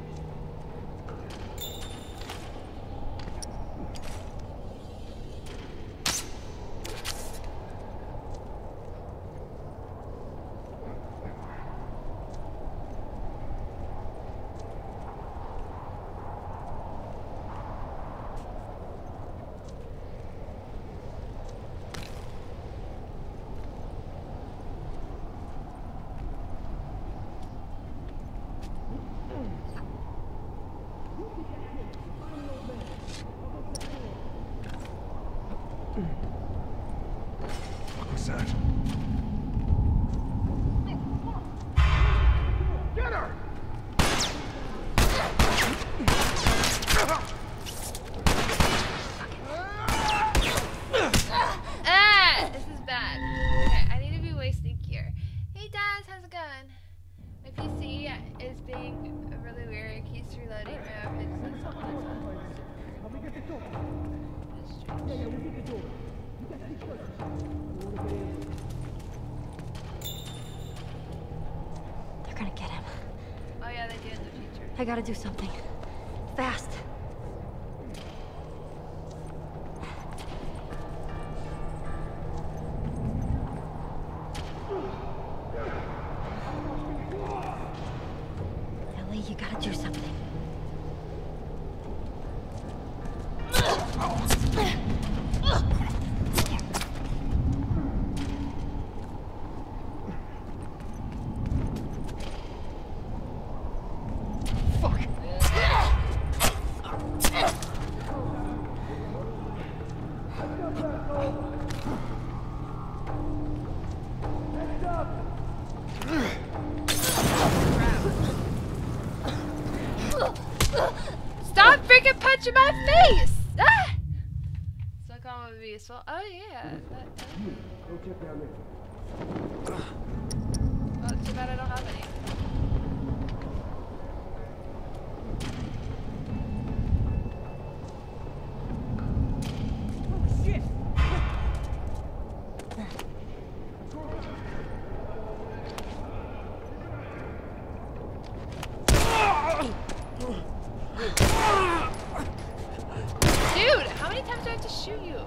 I gotta do something. Fast. Ellie, you gotta do something. Stop freaking punching my face! Ah! So calm would be so. Oh yeah. Go check down there. Well, too bad I don't have any. Shit! Dude, how many times do I have to shoot you?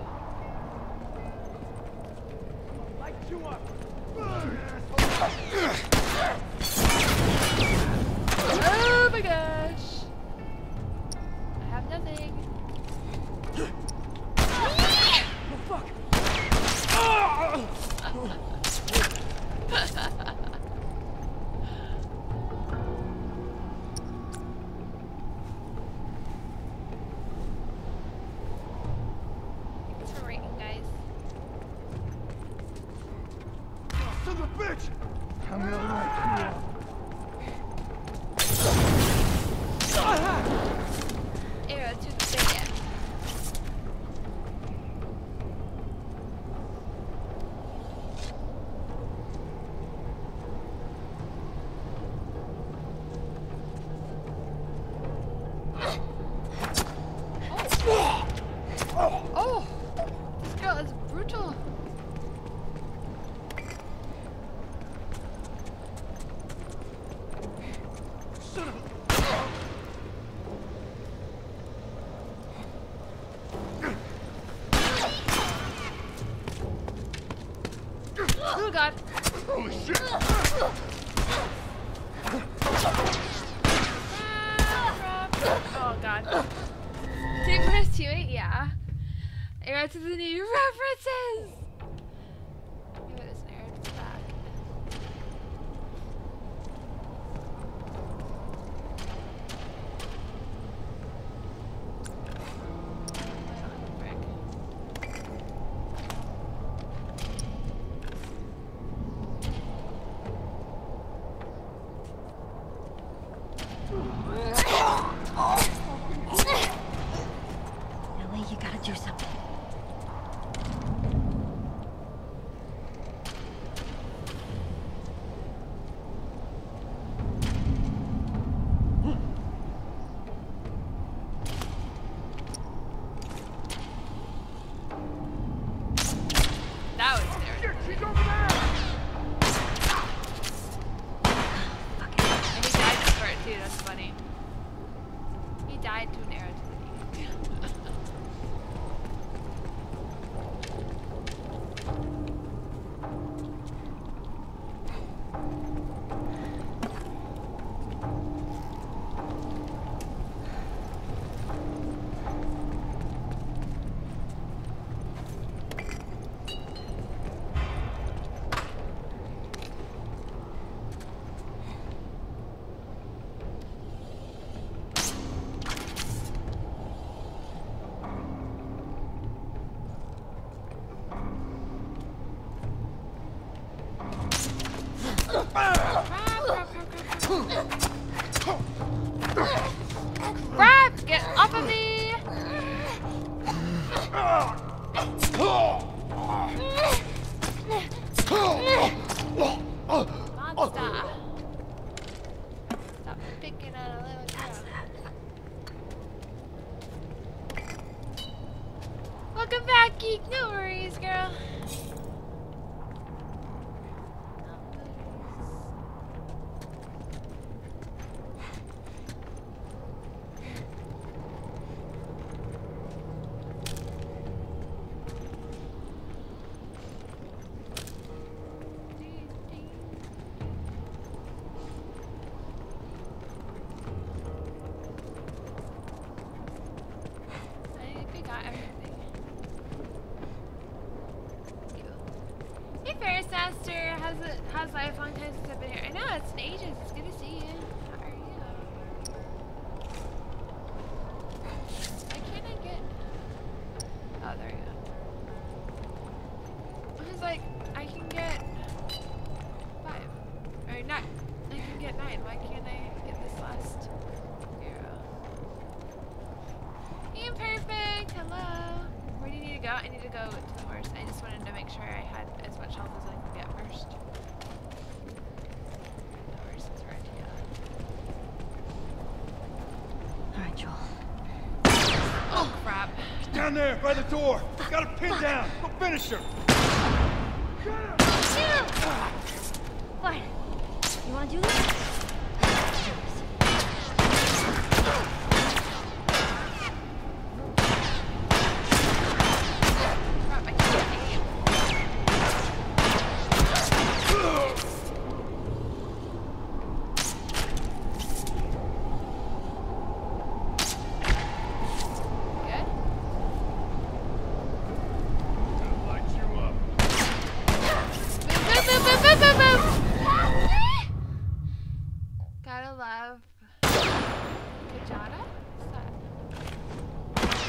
Light you up! Oh my gosh. I have nothing. Oh fuck! Thanks for rating, guys. Son of a bitch! I'm gonna light you up. Arrow to the face. Oh, this girl is brutal. Oh god. Holy shit! Oh god. Take first teammate, yeah. Arrow to the knee references! Maybe there's an arrow to the back. Ellie, you gotta do something. That was scary. She's over there! And he died for it too, that's funny. He died to an arrow to the knee. Crap! Get off of me! Monster! Stop picking at a little girl. Welcome back, Geek. No worries, girl. sister. How's life? Long time since I've been here. I know, it's been ages. It's good to see you. How are you? Why can't I get... Oh, there you go. I was like, I can get 5. Or 9. I can get 9. Why can't I get this last 0? Imperfect! Hello! Where do you need to go? I need to go to the horse. I just wanted to make sure I had as much health as I could get first. The horse is right here. Alright, Joel. Oh, crap. Down there, by the door. Got her pinned down. Go finish her. Fine. You wanna do this? Crap, I can't aim. Good? Light you up. Boom, boom, boom, boom, boom, boom, boom. Gotta love Kajana? What's that?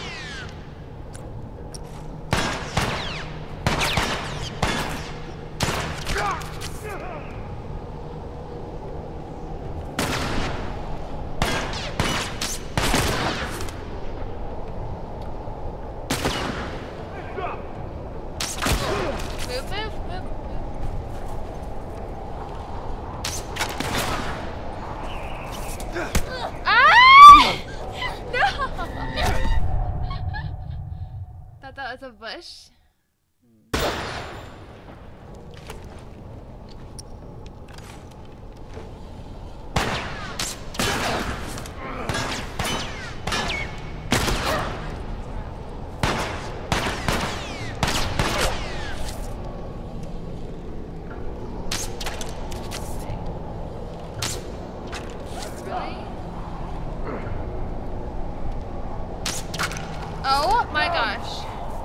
Move, move, move, Ah! No! Thought that was a bush. Really? Oh my gosh.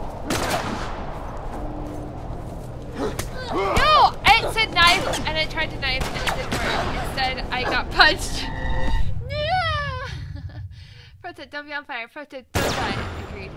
No! It said knife and I tried to knife and it didn't work. Instead, I got punched. No! Protect, don't be on fire. Protect, don't die. Agreed.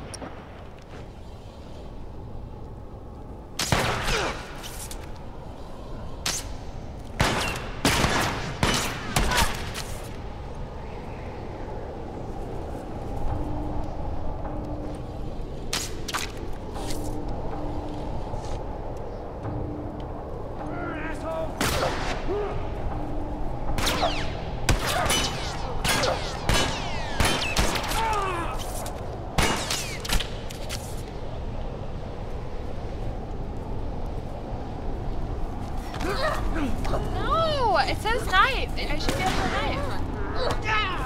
No! It says knife. I should be able to knife.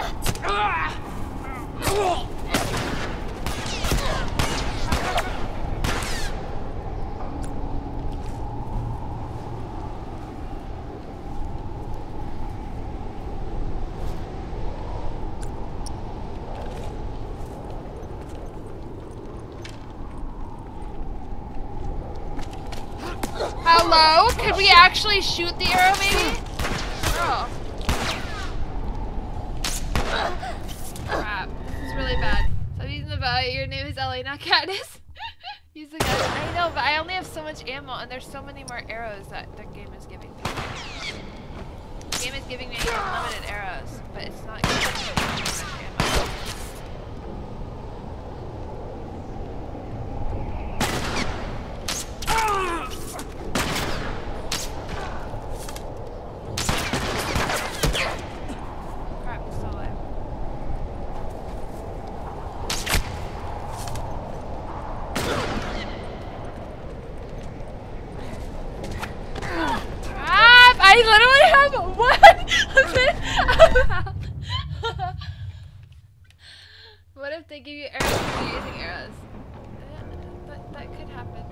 Hello? Could we actually shoot the arrow, maybe? Girl. Crap. This is really bad. Stop using the bow. Your name is Ellie, not Katniss. Use the gun. I know, but I only have so much ammo, and there's so many more arrows that the game is giving me. The game is giving me unlimited arrows, but it's not giving me much ammo. Crap, I'm still alive. I literally have one What if they give you arrows for using arrows? That could happen.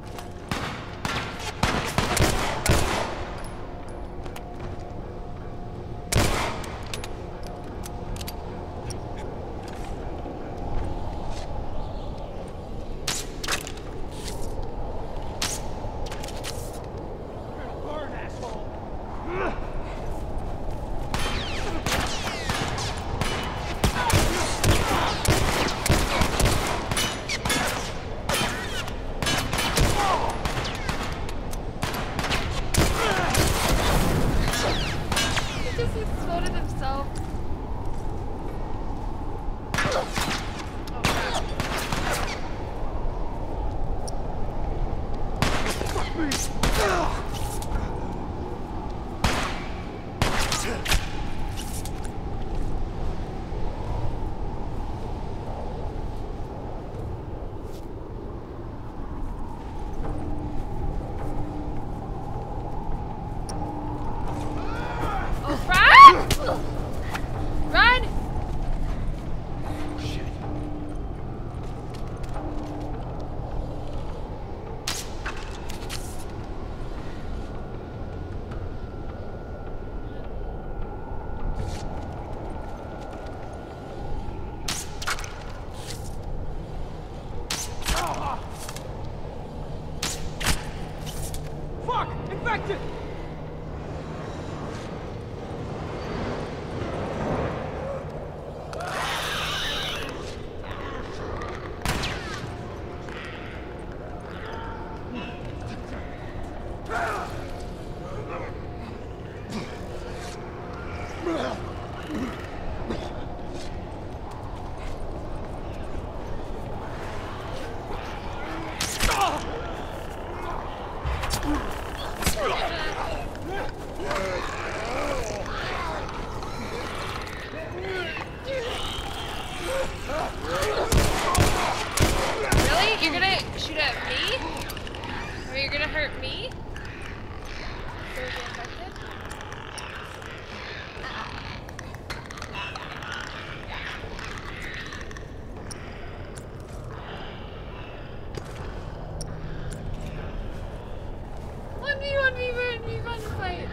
1v1 fight.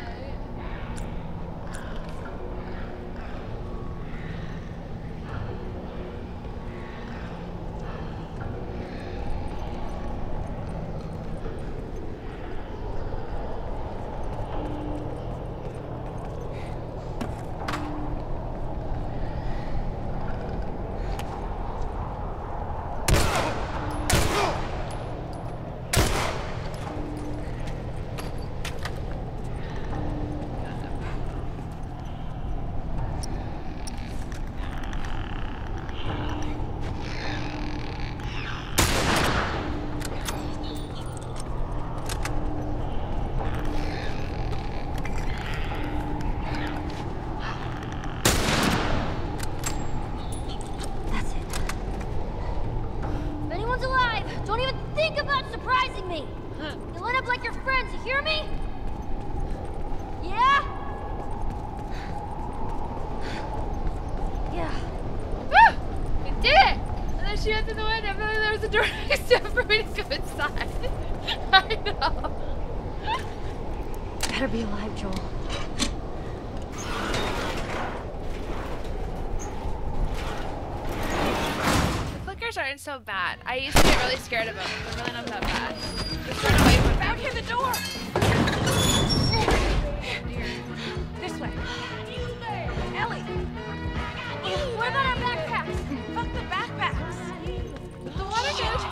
That's it. If anyone's alive, don't even think about surprising me. You'll end up like your friends, you hear me? Yeah? Yeah. Woo! We did it! And then she went to the window. I feel like there was a door next to for me to go inside. I know. Better be alive, Joel. The clickers aren't so bad. I used to get really scared of them. They're really not that bad. Just run away from Found him the door! This way. Ellie! What about our backpacks? Fuck the backpacks! the water good.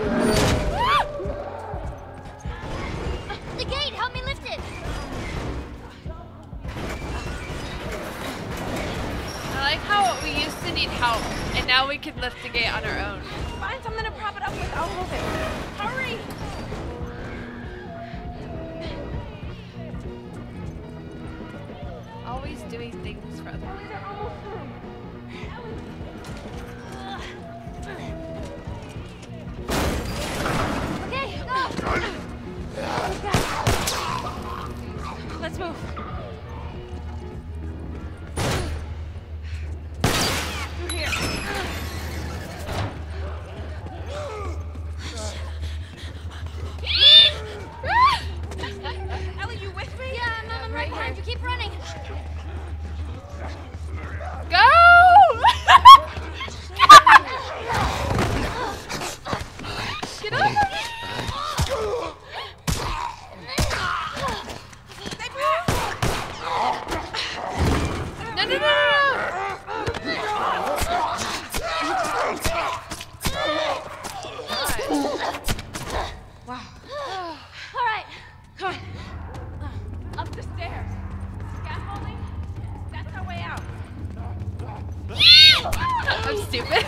The gate! Help me lift it! I like how we used to need help, and now we can lift the gate on our own. Find something to prop it up with. I'll move it. Hurry! Always doing things for others. Okay, go! Let's move. Through here. Ellie, you with me? Yeah, I'm right behind you. Keep running. Go! Get over me! No, no, no, no, no! Wow. All right. Come on. Up the stairs. Scaffolding. That's our way out. I'm stupid.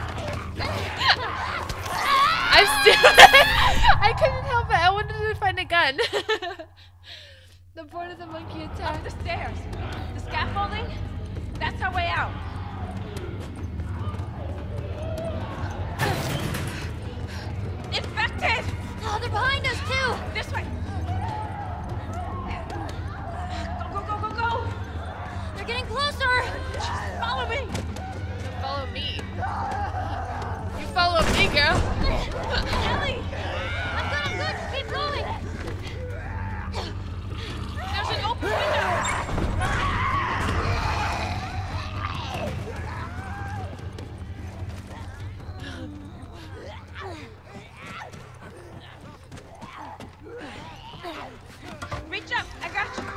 I'm stupid. I couldn't help it. I wanted to find a gun. The board of the monkey attack. Up the stairs. The scaffolding. That's our way out. Infected! Oh, they're behind us too. This way. Go, go, go, go, go! They're getting closer. Follow me! Follow me. You follow me, girl. Ellie! I'm good. Just keep going. There's an open window! Reach up! I got you!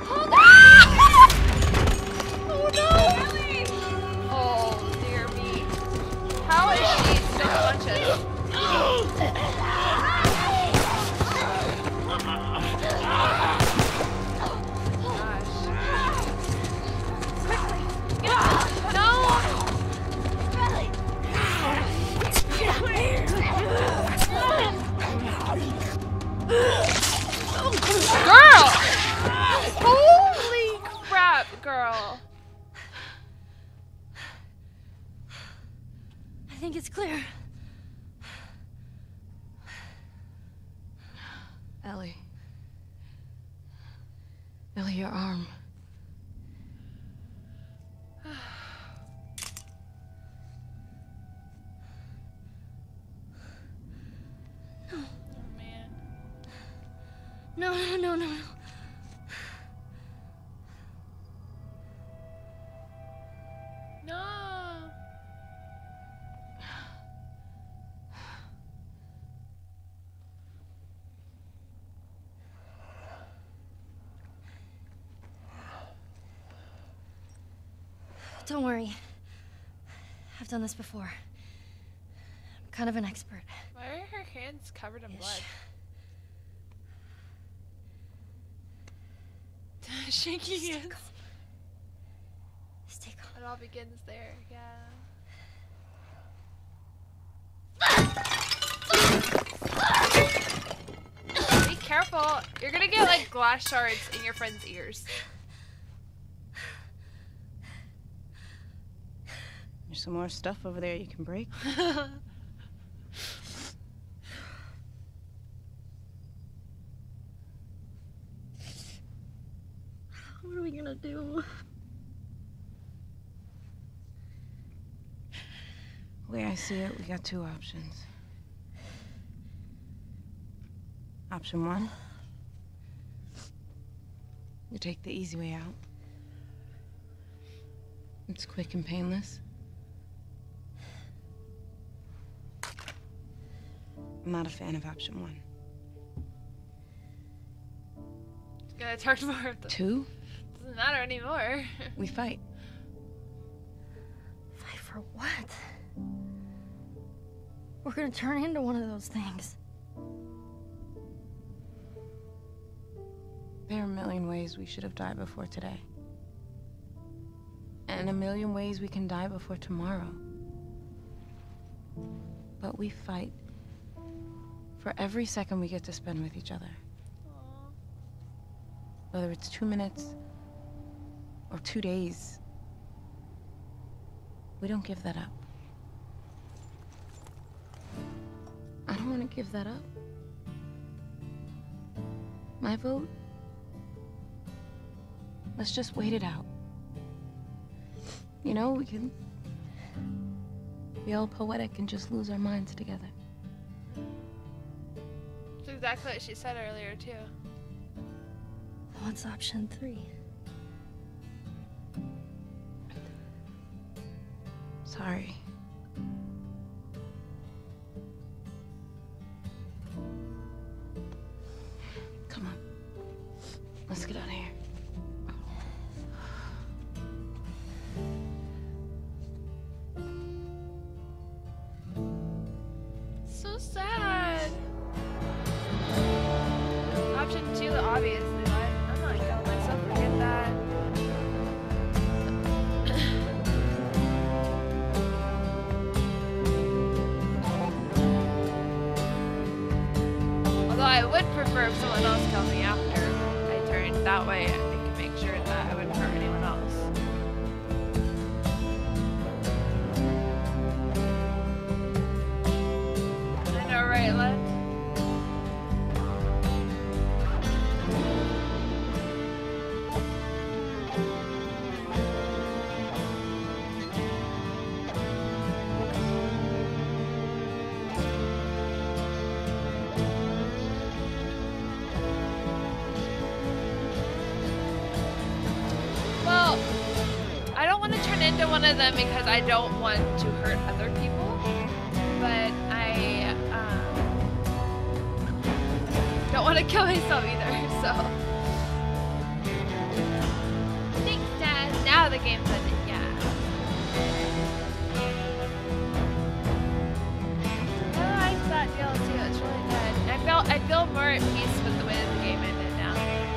Oh no! Ellie! Oh dear me. How is she so conscious? Girl! Holy crap, girl. I think it's clear. Ellie. Ellie, your arm. No, no, no, no, no. No. Don't worry. I've done this before. I'm kind of an expert. Why are her hands covered in blood? Shaky hands. Stay calm. It all begins there, yeah. Be careful. You're gonna get like glass shards in your friend's ears. There's some more stuff over there you can break. What are we gonna do? The way I see it, we got two options. Option one, you take the easy way out. It's quick and painless. I'm not a fan of option one. Gonna talk more of them. Two, Doesn't matter anymore. we fight. Fight for what? We're gonna turn into one of those things. There are a million ways we should have died before today. And a million ways we can die before tomorrow. But we fight for every second we get to spend with each other. Whether it's 2 minutes or 2 days, we don't give that up. I don't want to give that up. My vote? Let's just wait it out. You know, we can be all poetic and just lose our minds together. That's exactly what she said earlier, too. What's option 3? Sorry. Come on. Let's get out of here. So sad. Option 2, obviously. I'm not killing myself. Forget that. Although I would prefer if someone else killed me after I turned. That way I can make sure that I wouldn't hurt anyone else. I know, right, Len? Well, I don't want to turn into one of them because I don't want to hurt other people, but I don't want to kill myself either, so. Thanks, Dad. Now the game's ended, yeah. I like that DLC, it's really good. I feel more at peace with the way that the game ended now.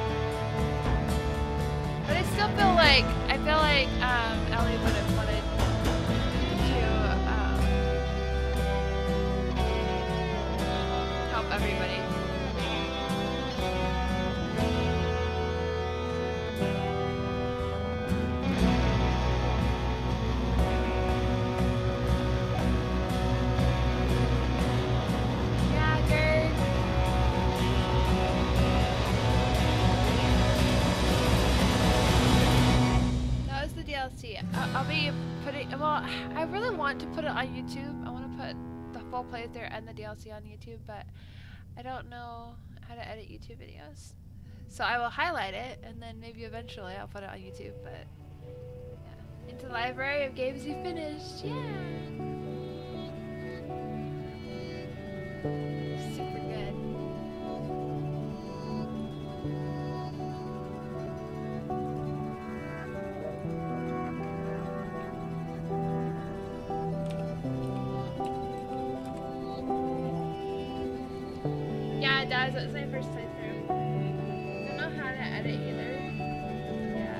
But I still feel like Ellie would have wanted to help everybody. Yeah, Gerd. That was the DLC. I'll be putting. Well, I really want to put it on YouTube. I want to put the full playthrough and the DLC on YouTube, but I don't know how to edit YouTube videos. So I will highlight it, and then maybe eventually I'll put it on YouTube, but yeah. Into the library of games you finished, yeah! Super good. Yeah, it does. It was my first playthrough. I don't know how to edit either. Yeah.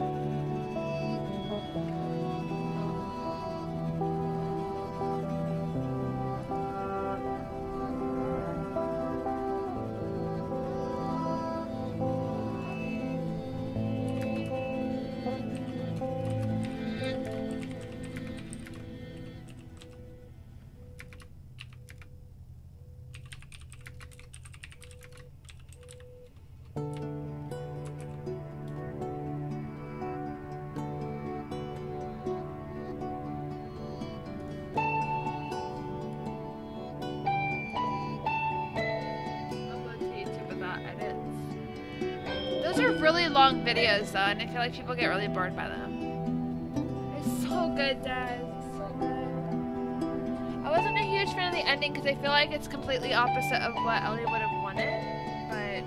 Upload to YouTube without edits. Those are really long videos though, and I feel like people get really bored by them. It's so good, Dad. It's so good. I wasn't a huge fan of the ending because I feel like it's completely opposite of what Ellie would have wanted, but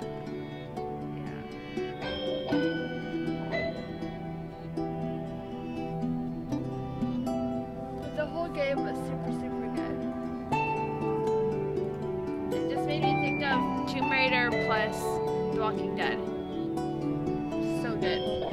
yeah. The whole game was super, super good. It just made me think of Tomb Raider plus The Walking Dead. So good.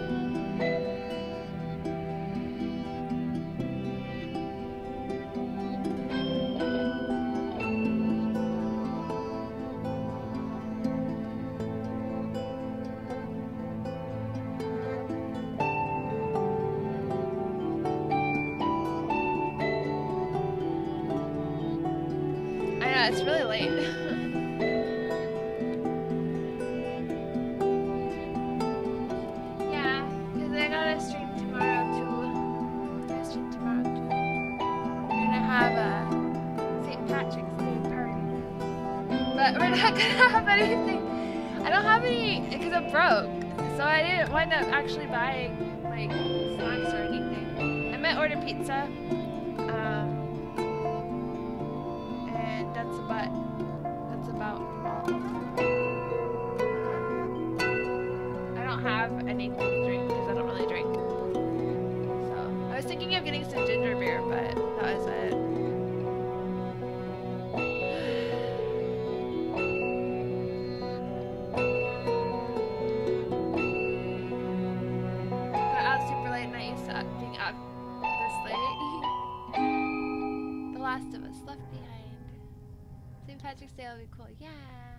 I know, it's really late. Yeah, because I gotta stream tomorrow too. I stream tomorrow too. We're gonna have a St. Patrick's Day party. But we're not gonna have anything. I don't have any, because I'm broke. So I didn't wind up actually buying, like, snacks or anything. I might order pizza. And that's about all. I don't have anything to drink because I don't really drink. So I was thinking of getting some ginger beer, but that was it. Got out super late and I used to being up this late. The Last of Us Left Behind. St. Patrick's Day will be cool. Yeah.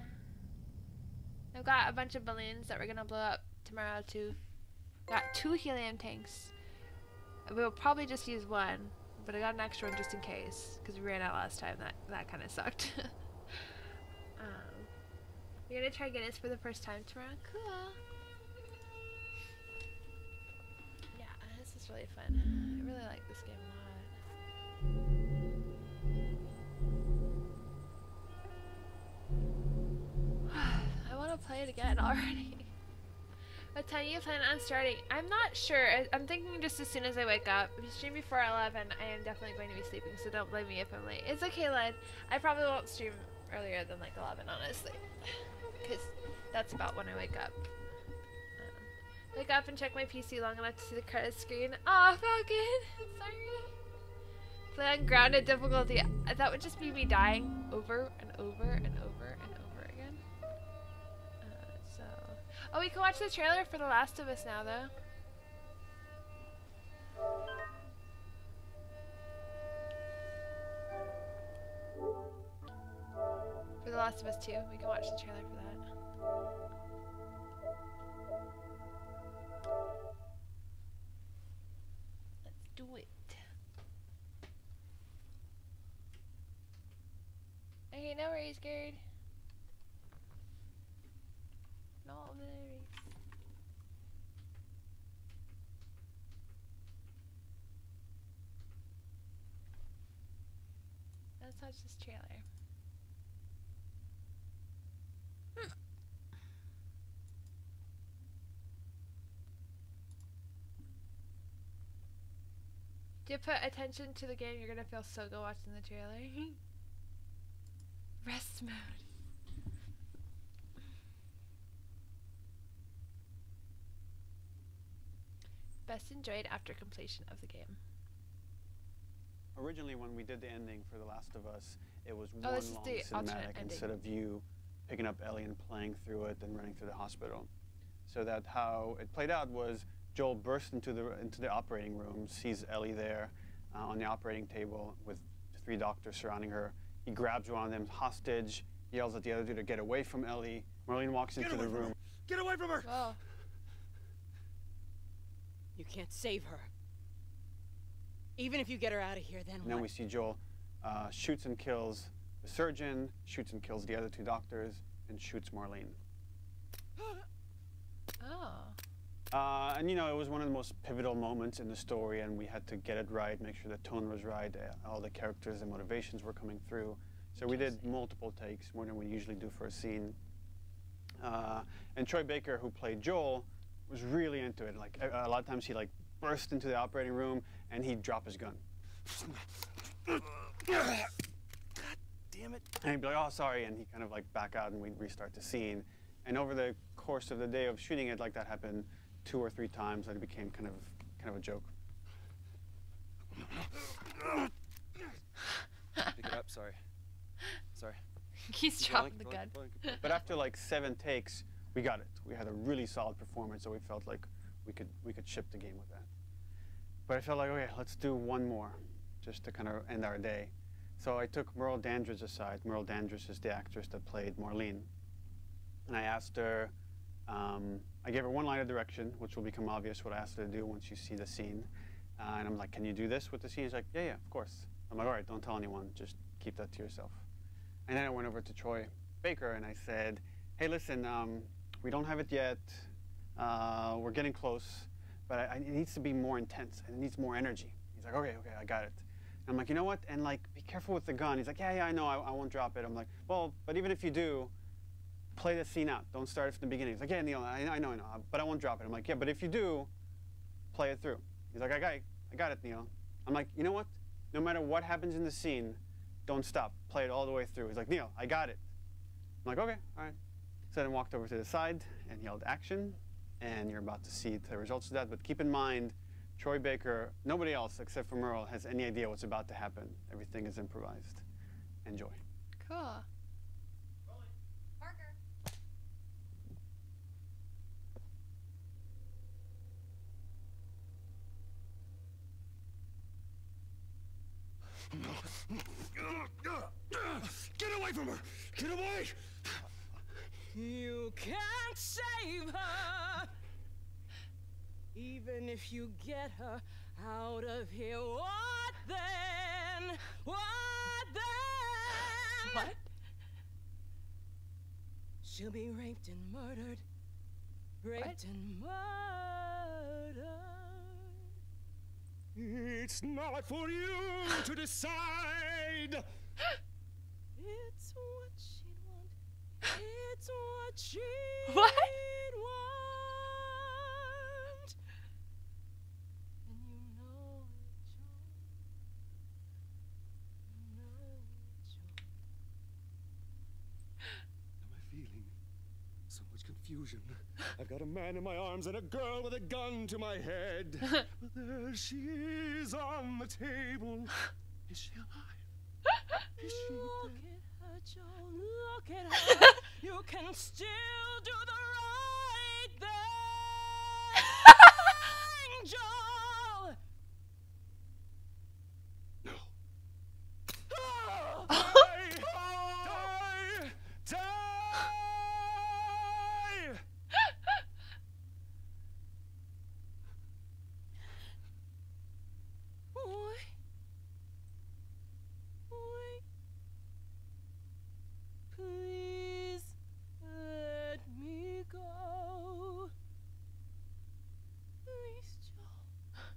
I've got a bunch of balloons that we're gonna blow up tomorrow too. Got 2 helium tanks. We'll probably just use one, but I got an extra one just in case because we ran out last time. That kind of sucked. We're gonna try Guinness for the first time tomorrow. Cool. Yeah, this is really fun. I really like this game a lot. I want to play it again already. What time do you plan on starting? I'm not sure. I'm thinking just as soon as I wake up. If you stream before 11, I am definitely going to be sleeping, so don't blame me if I'm late. It's okay, Led. I probably won't stream earlier than like 11, honestly. Because that's about when I wake up. Wake up and check my PC long enough to see the credit screen. Aw, Falcon! Sorry. Play on grounded difficulty. That would just be me dying over and over and over and over again. Oh, we can watch the trailer for The Last of Us now, though. For The Last of Us 2, we can watch the trailer for that. Let's do it. Okay, no worries, Gerd. No worries. Let's watch this trailer. you put attention to the game, you're gonna feel so good watching the trailer. Rest mode. Best enjoyed after completion of the game. Originally, when we did the ending for The Last of Us, it was Oh, one this is long the alternate cinematic ending. instead of you picking up Ellie and playing through it and running through the hospital. So that how it played out was Joel bursts into the operating room, sees Ellie there on the operating table with 3 doctors surrounding her. He grabs one of them hostage, yells at the other two to get away from Ellie. Marlene walks into the room. Get away from her! Whoa. You can't save her. Even if you get her out of here, then And what? then we see Joel shoots and kills the surgeon, shoots and kills the other 2 doctors, and shoots Marlene. Oh. And you know, it was one of the most pivotal moments in the story, and we had to get it right, make sure the tone was right, all the characters and motivations were coming through. So we did multiple takes, more than we usually do for a scene. And Troy Baker, who played Joel, was really into it. Like a lot of times he like burst into the operating room and he'd drop his gun. God damn it. And he'd be like, oh, sorry, and he'd kind of like back out and we'd restart the scene. And over the course of the day of shooting it, like that happened 2 or 3 times, and it became kind of a joke. Pick it up, sorry. Sorry. He's dropping the gun. But after like 7 takes, we got it. We had a really solid performance, so we felt like we could ship the game with that. But I felt like, okay, let's do one more, just to kind of end our day. So I took Merle Dandridge aside. Merle Dandridge is the actress that played Marlene. And I asked her, I gave her one line of direction, which will become obvious what I asked her to do once you see the scene. And I'm like, can you do this with the scene? She's like, yeah, of course. I'm like, all right, don't tell anyone, just keep that to yourself. And then I went over to Troy Baker and I said, hey, listen, we don't have it yet. We're getting close, but it needs to be more intense and it needs more energy. He's like, okay, I got it. And I'm like, you know what? And like, be careful with the gun. He's like, yeah, I know, I won't drop it. I'm like, well, but even if you do, play the scene out. Don't start it from the beginning. He's like, yeah, Neil, I know, but I won't drop it. I'm like, yeah, but if you do, play it through. He's like, I got it, Neil. I'm like, you know what? No matter what happens in the scene, don't stop. Play it all the way through. He's like, Neil, I got it. I'm like, okay, all right. So then I walked over to the side and yelled action, and you're about to see the results of that. But keep in mind, Troy Baker, nobody else except for Merle has any idea what's about to happen. Everything is improvised. Enjoy. Cool. Parker. Get away from her! Get away! You can't save her. Even if you get her out of here, what then? What then? What? She'll be raped and murdered. Raped and murdered. It's not for you to decide! It's what she'd want. It's what she'd What? want. And you know it, Joel. You know it, Joel. Am I feeling so much confusion? I've got a man in my arms and a girl with a gun to my head. But there she is on the table. Is she alive? Is she Look dead? at her, Joel. Look at her. You can still do the right thing, Joel. No. Die! Wait. Please let me go. Please, Joel.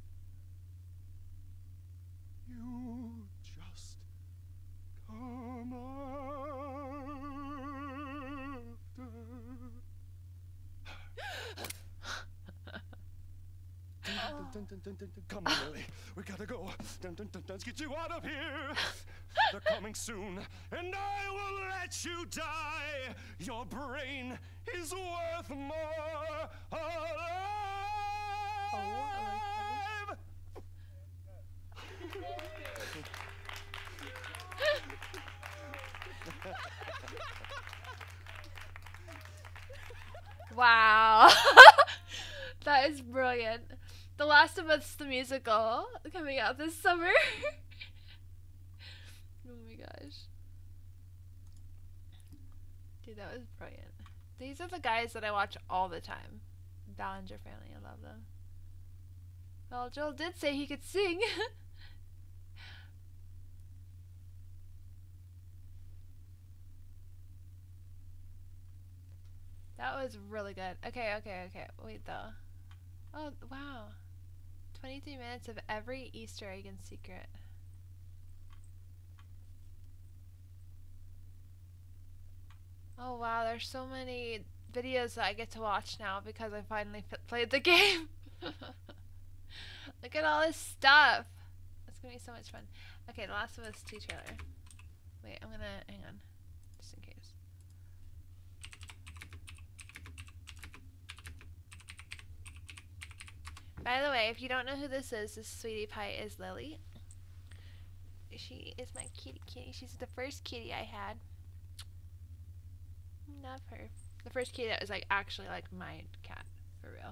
Come on, Lily. We gotta go. Let's get you out of here. They're coming soon, and I will let you die. Your brain is worth more alive. Wow. That is brilliant. The Last of Us the musical coming out this summer. Oh my gosh. Dude, that was brilliant. These are the guys that I watch all the time. Ballinger family, I love them. Well, Joel did say he could sing. That was really good. Okay. Wait, though. Oh, wow. 23 minutes of every Easter egg and secret. Oh, wow. There's so many videos that I get to watch now because I finally played the game. Look at all this stuff. It's going to be so much fun. Okay, The Last of Us 2 trailer. Wait, I'm going to... Hang on. Just in case. By the way, if you don't know who this Sweetie Pie is Lily. She is my kitty. She's the first kitty I had. Love her. The first kitty that was like actually like my cat, for real.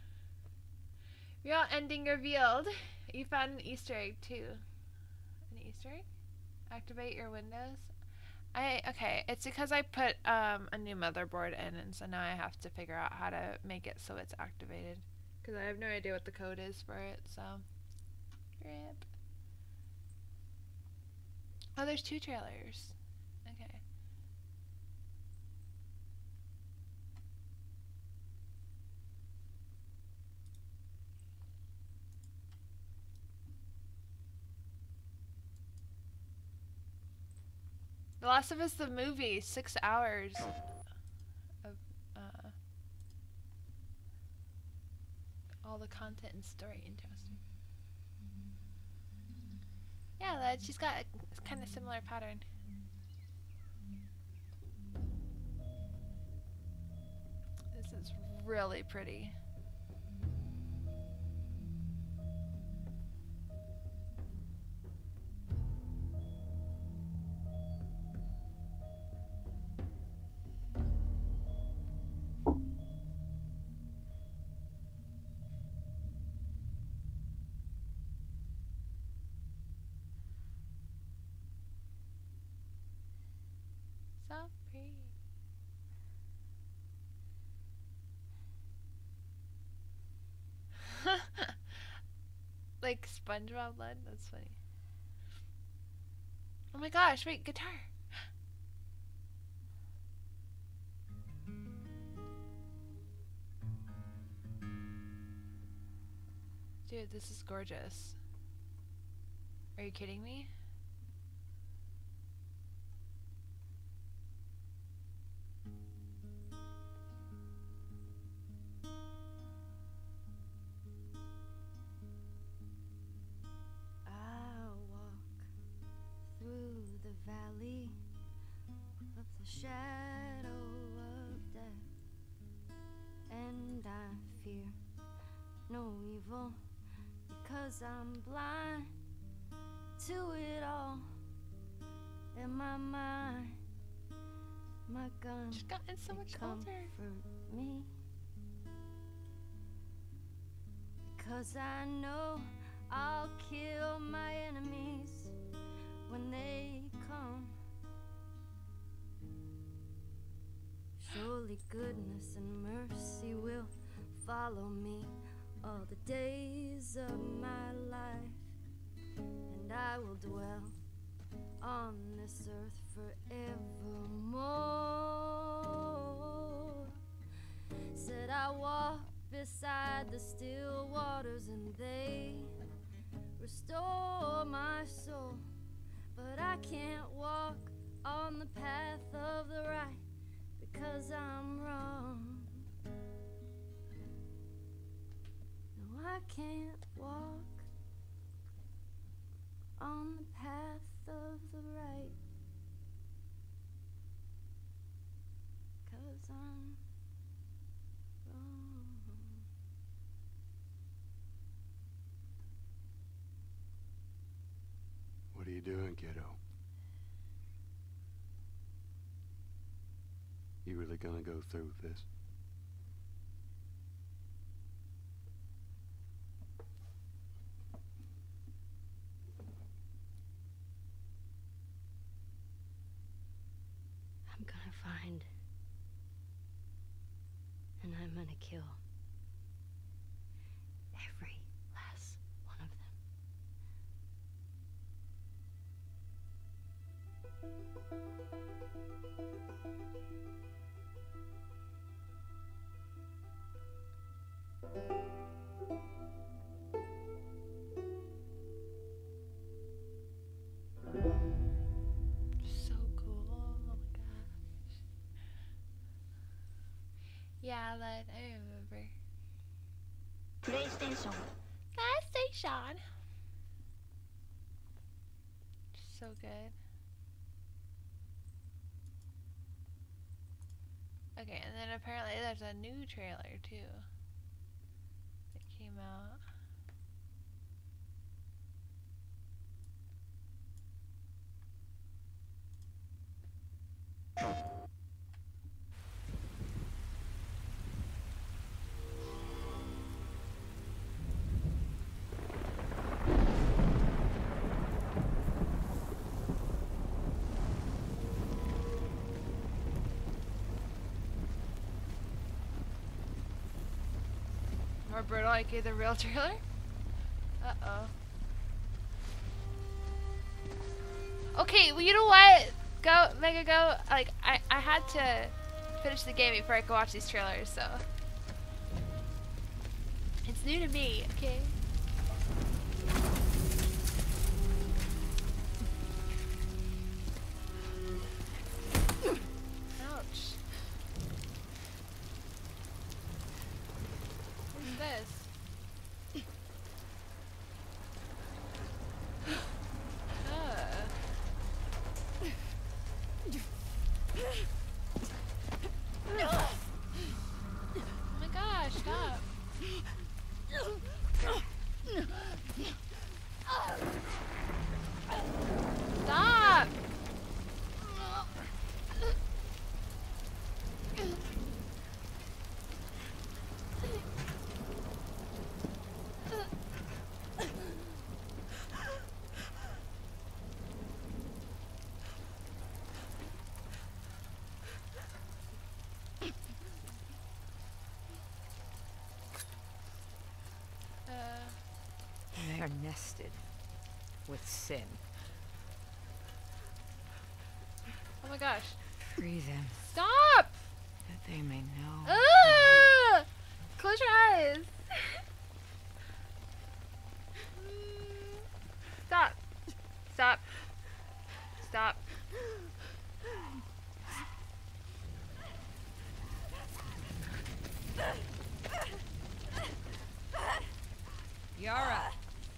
Real ending revealed. You found an Easter egg too. An Easter egg? Activate your Windows. Okay, it's because I put a new motherboard in, and so now I have to figure out how to make it so it's activated. Because I have no idea what the code is for it, so. Rip. Oh, there's 2 trailers. Okay. The Last of Us the movie, 6 hours of all the content and story. Interesting. Yeah, she's got a kind of similar pattern. This is really pretty. So pretty. Like SpongeBob blood? That's funny. Oh my gosh, wait, guitar. Dude, this is gorgeous. Are you kidding me? Valley of the shadow of death, and I fear no evil because I'm blind to it all. In my mind, my gun She's gotten so much older. Me, because I know I'll kill my enemies when they come. Surely goodness and mercy will follow me all the days of my life, and I will dwell on this earth forevermore. Said I walk beside the still waters, and they restore my soul. But I can't walk on the path of the right because I'm wrong. No, I can't walk on the path of the right, 'cause I'm wrong. What are you doing, kiddo? You really gonna go through with this? I'm gonna find, and I'm gonna kill every last one of them. So cool. Oh my gosh. Yeah, I remember. PlayStation. PlayStation. So good. Okay, and then apparently there's a new trailer too that came out. More brutal like the real trailer? Uh-oh. Okay, well you know what? Go, Mega Go, like, I had to finish the game before I could watch these trailers, so. It's new to me, okay? Ouch. What's this? Oh my gosh, stop. Stop! They are nested with sin. Oh my gosh. Free them, Stop! that they may know. Ah! Close your eyes. Stop. Stop. Stop. Yara.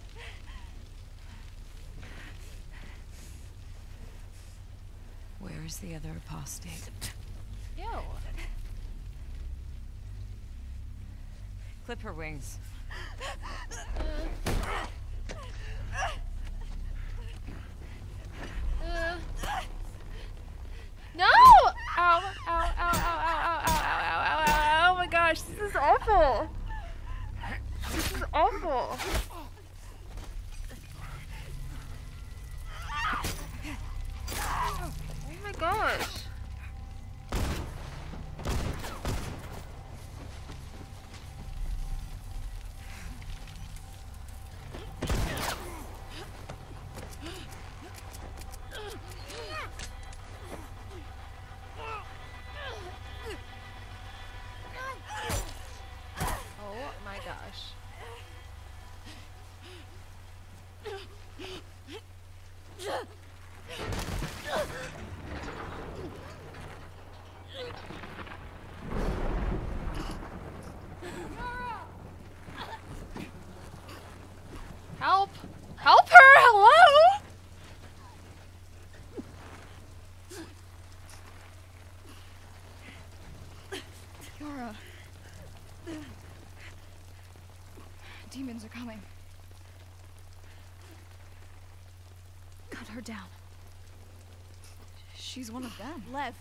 Where is the other apostate? Ew. Clip her wings. No! Ow! Ow! Ow! Ow! Ow! Ow! Ow! Ow! Ow! Ow! Oh my gosh, this is awful. This is awful. Oh my gosh. Russians are coming. Cut her down. She's one of them. Lev.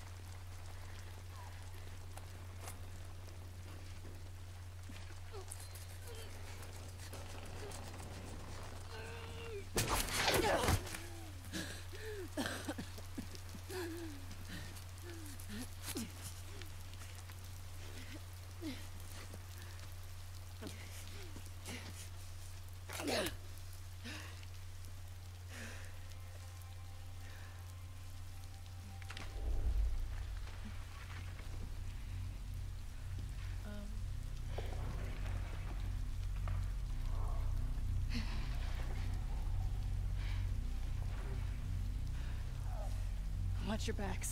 Watch your backs.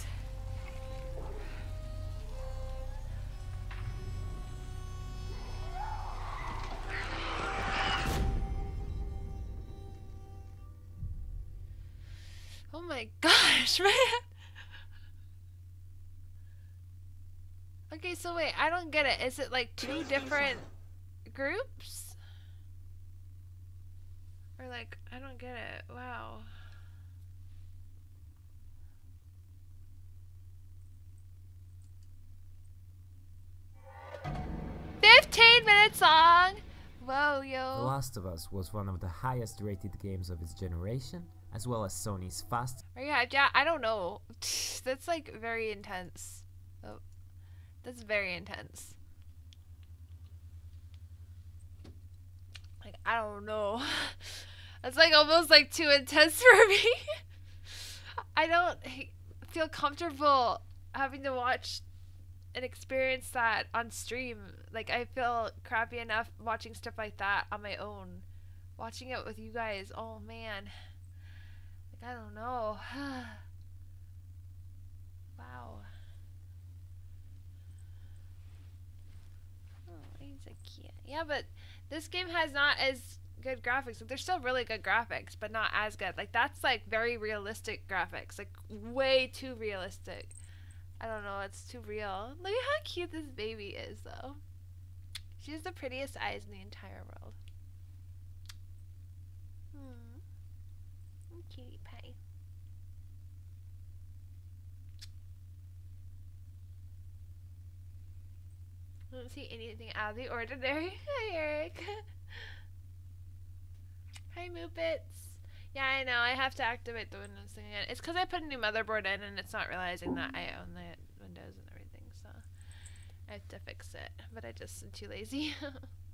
Oh my gosh, man. Okay, so wait, I don't get it. Is it like two different groups? Or like, I don't get it. Wow. Song. Whoa, yo. The Last of Us was one of the highest rated games of its generation, as well as Sony's fast. Oh, yeah, I don't know. That's like very intense. Oh, that's very intense. Like, I don't know. That's like almost like too intense for me. I don't feel comfortable having to watch and experience that on stream. Like, I feel crappy enough watching stuff like that on my own. Watching it with you guys, oh man. Like, I don't know. Wow. Oh, he's a kid. Yeah, but this game has not as good graphics. Like, they're still really good graphics, but not as good. Like, that's like very realistic graphics. Like, way too realistic. I don't know, it's too real. Look at how cute this baby is, though. She has the prettiest eyes in the entire world. Cutie pie. I don't see anything out of the ordinary. Hi, Eric. Hi, Moopits. Yeah, I know. I have to activate the Windows thing again. It's because I put a new motherboard in and it's not realizing that I own the Windows and everything, so I have to fix it. But I just am too lazy.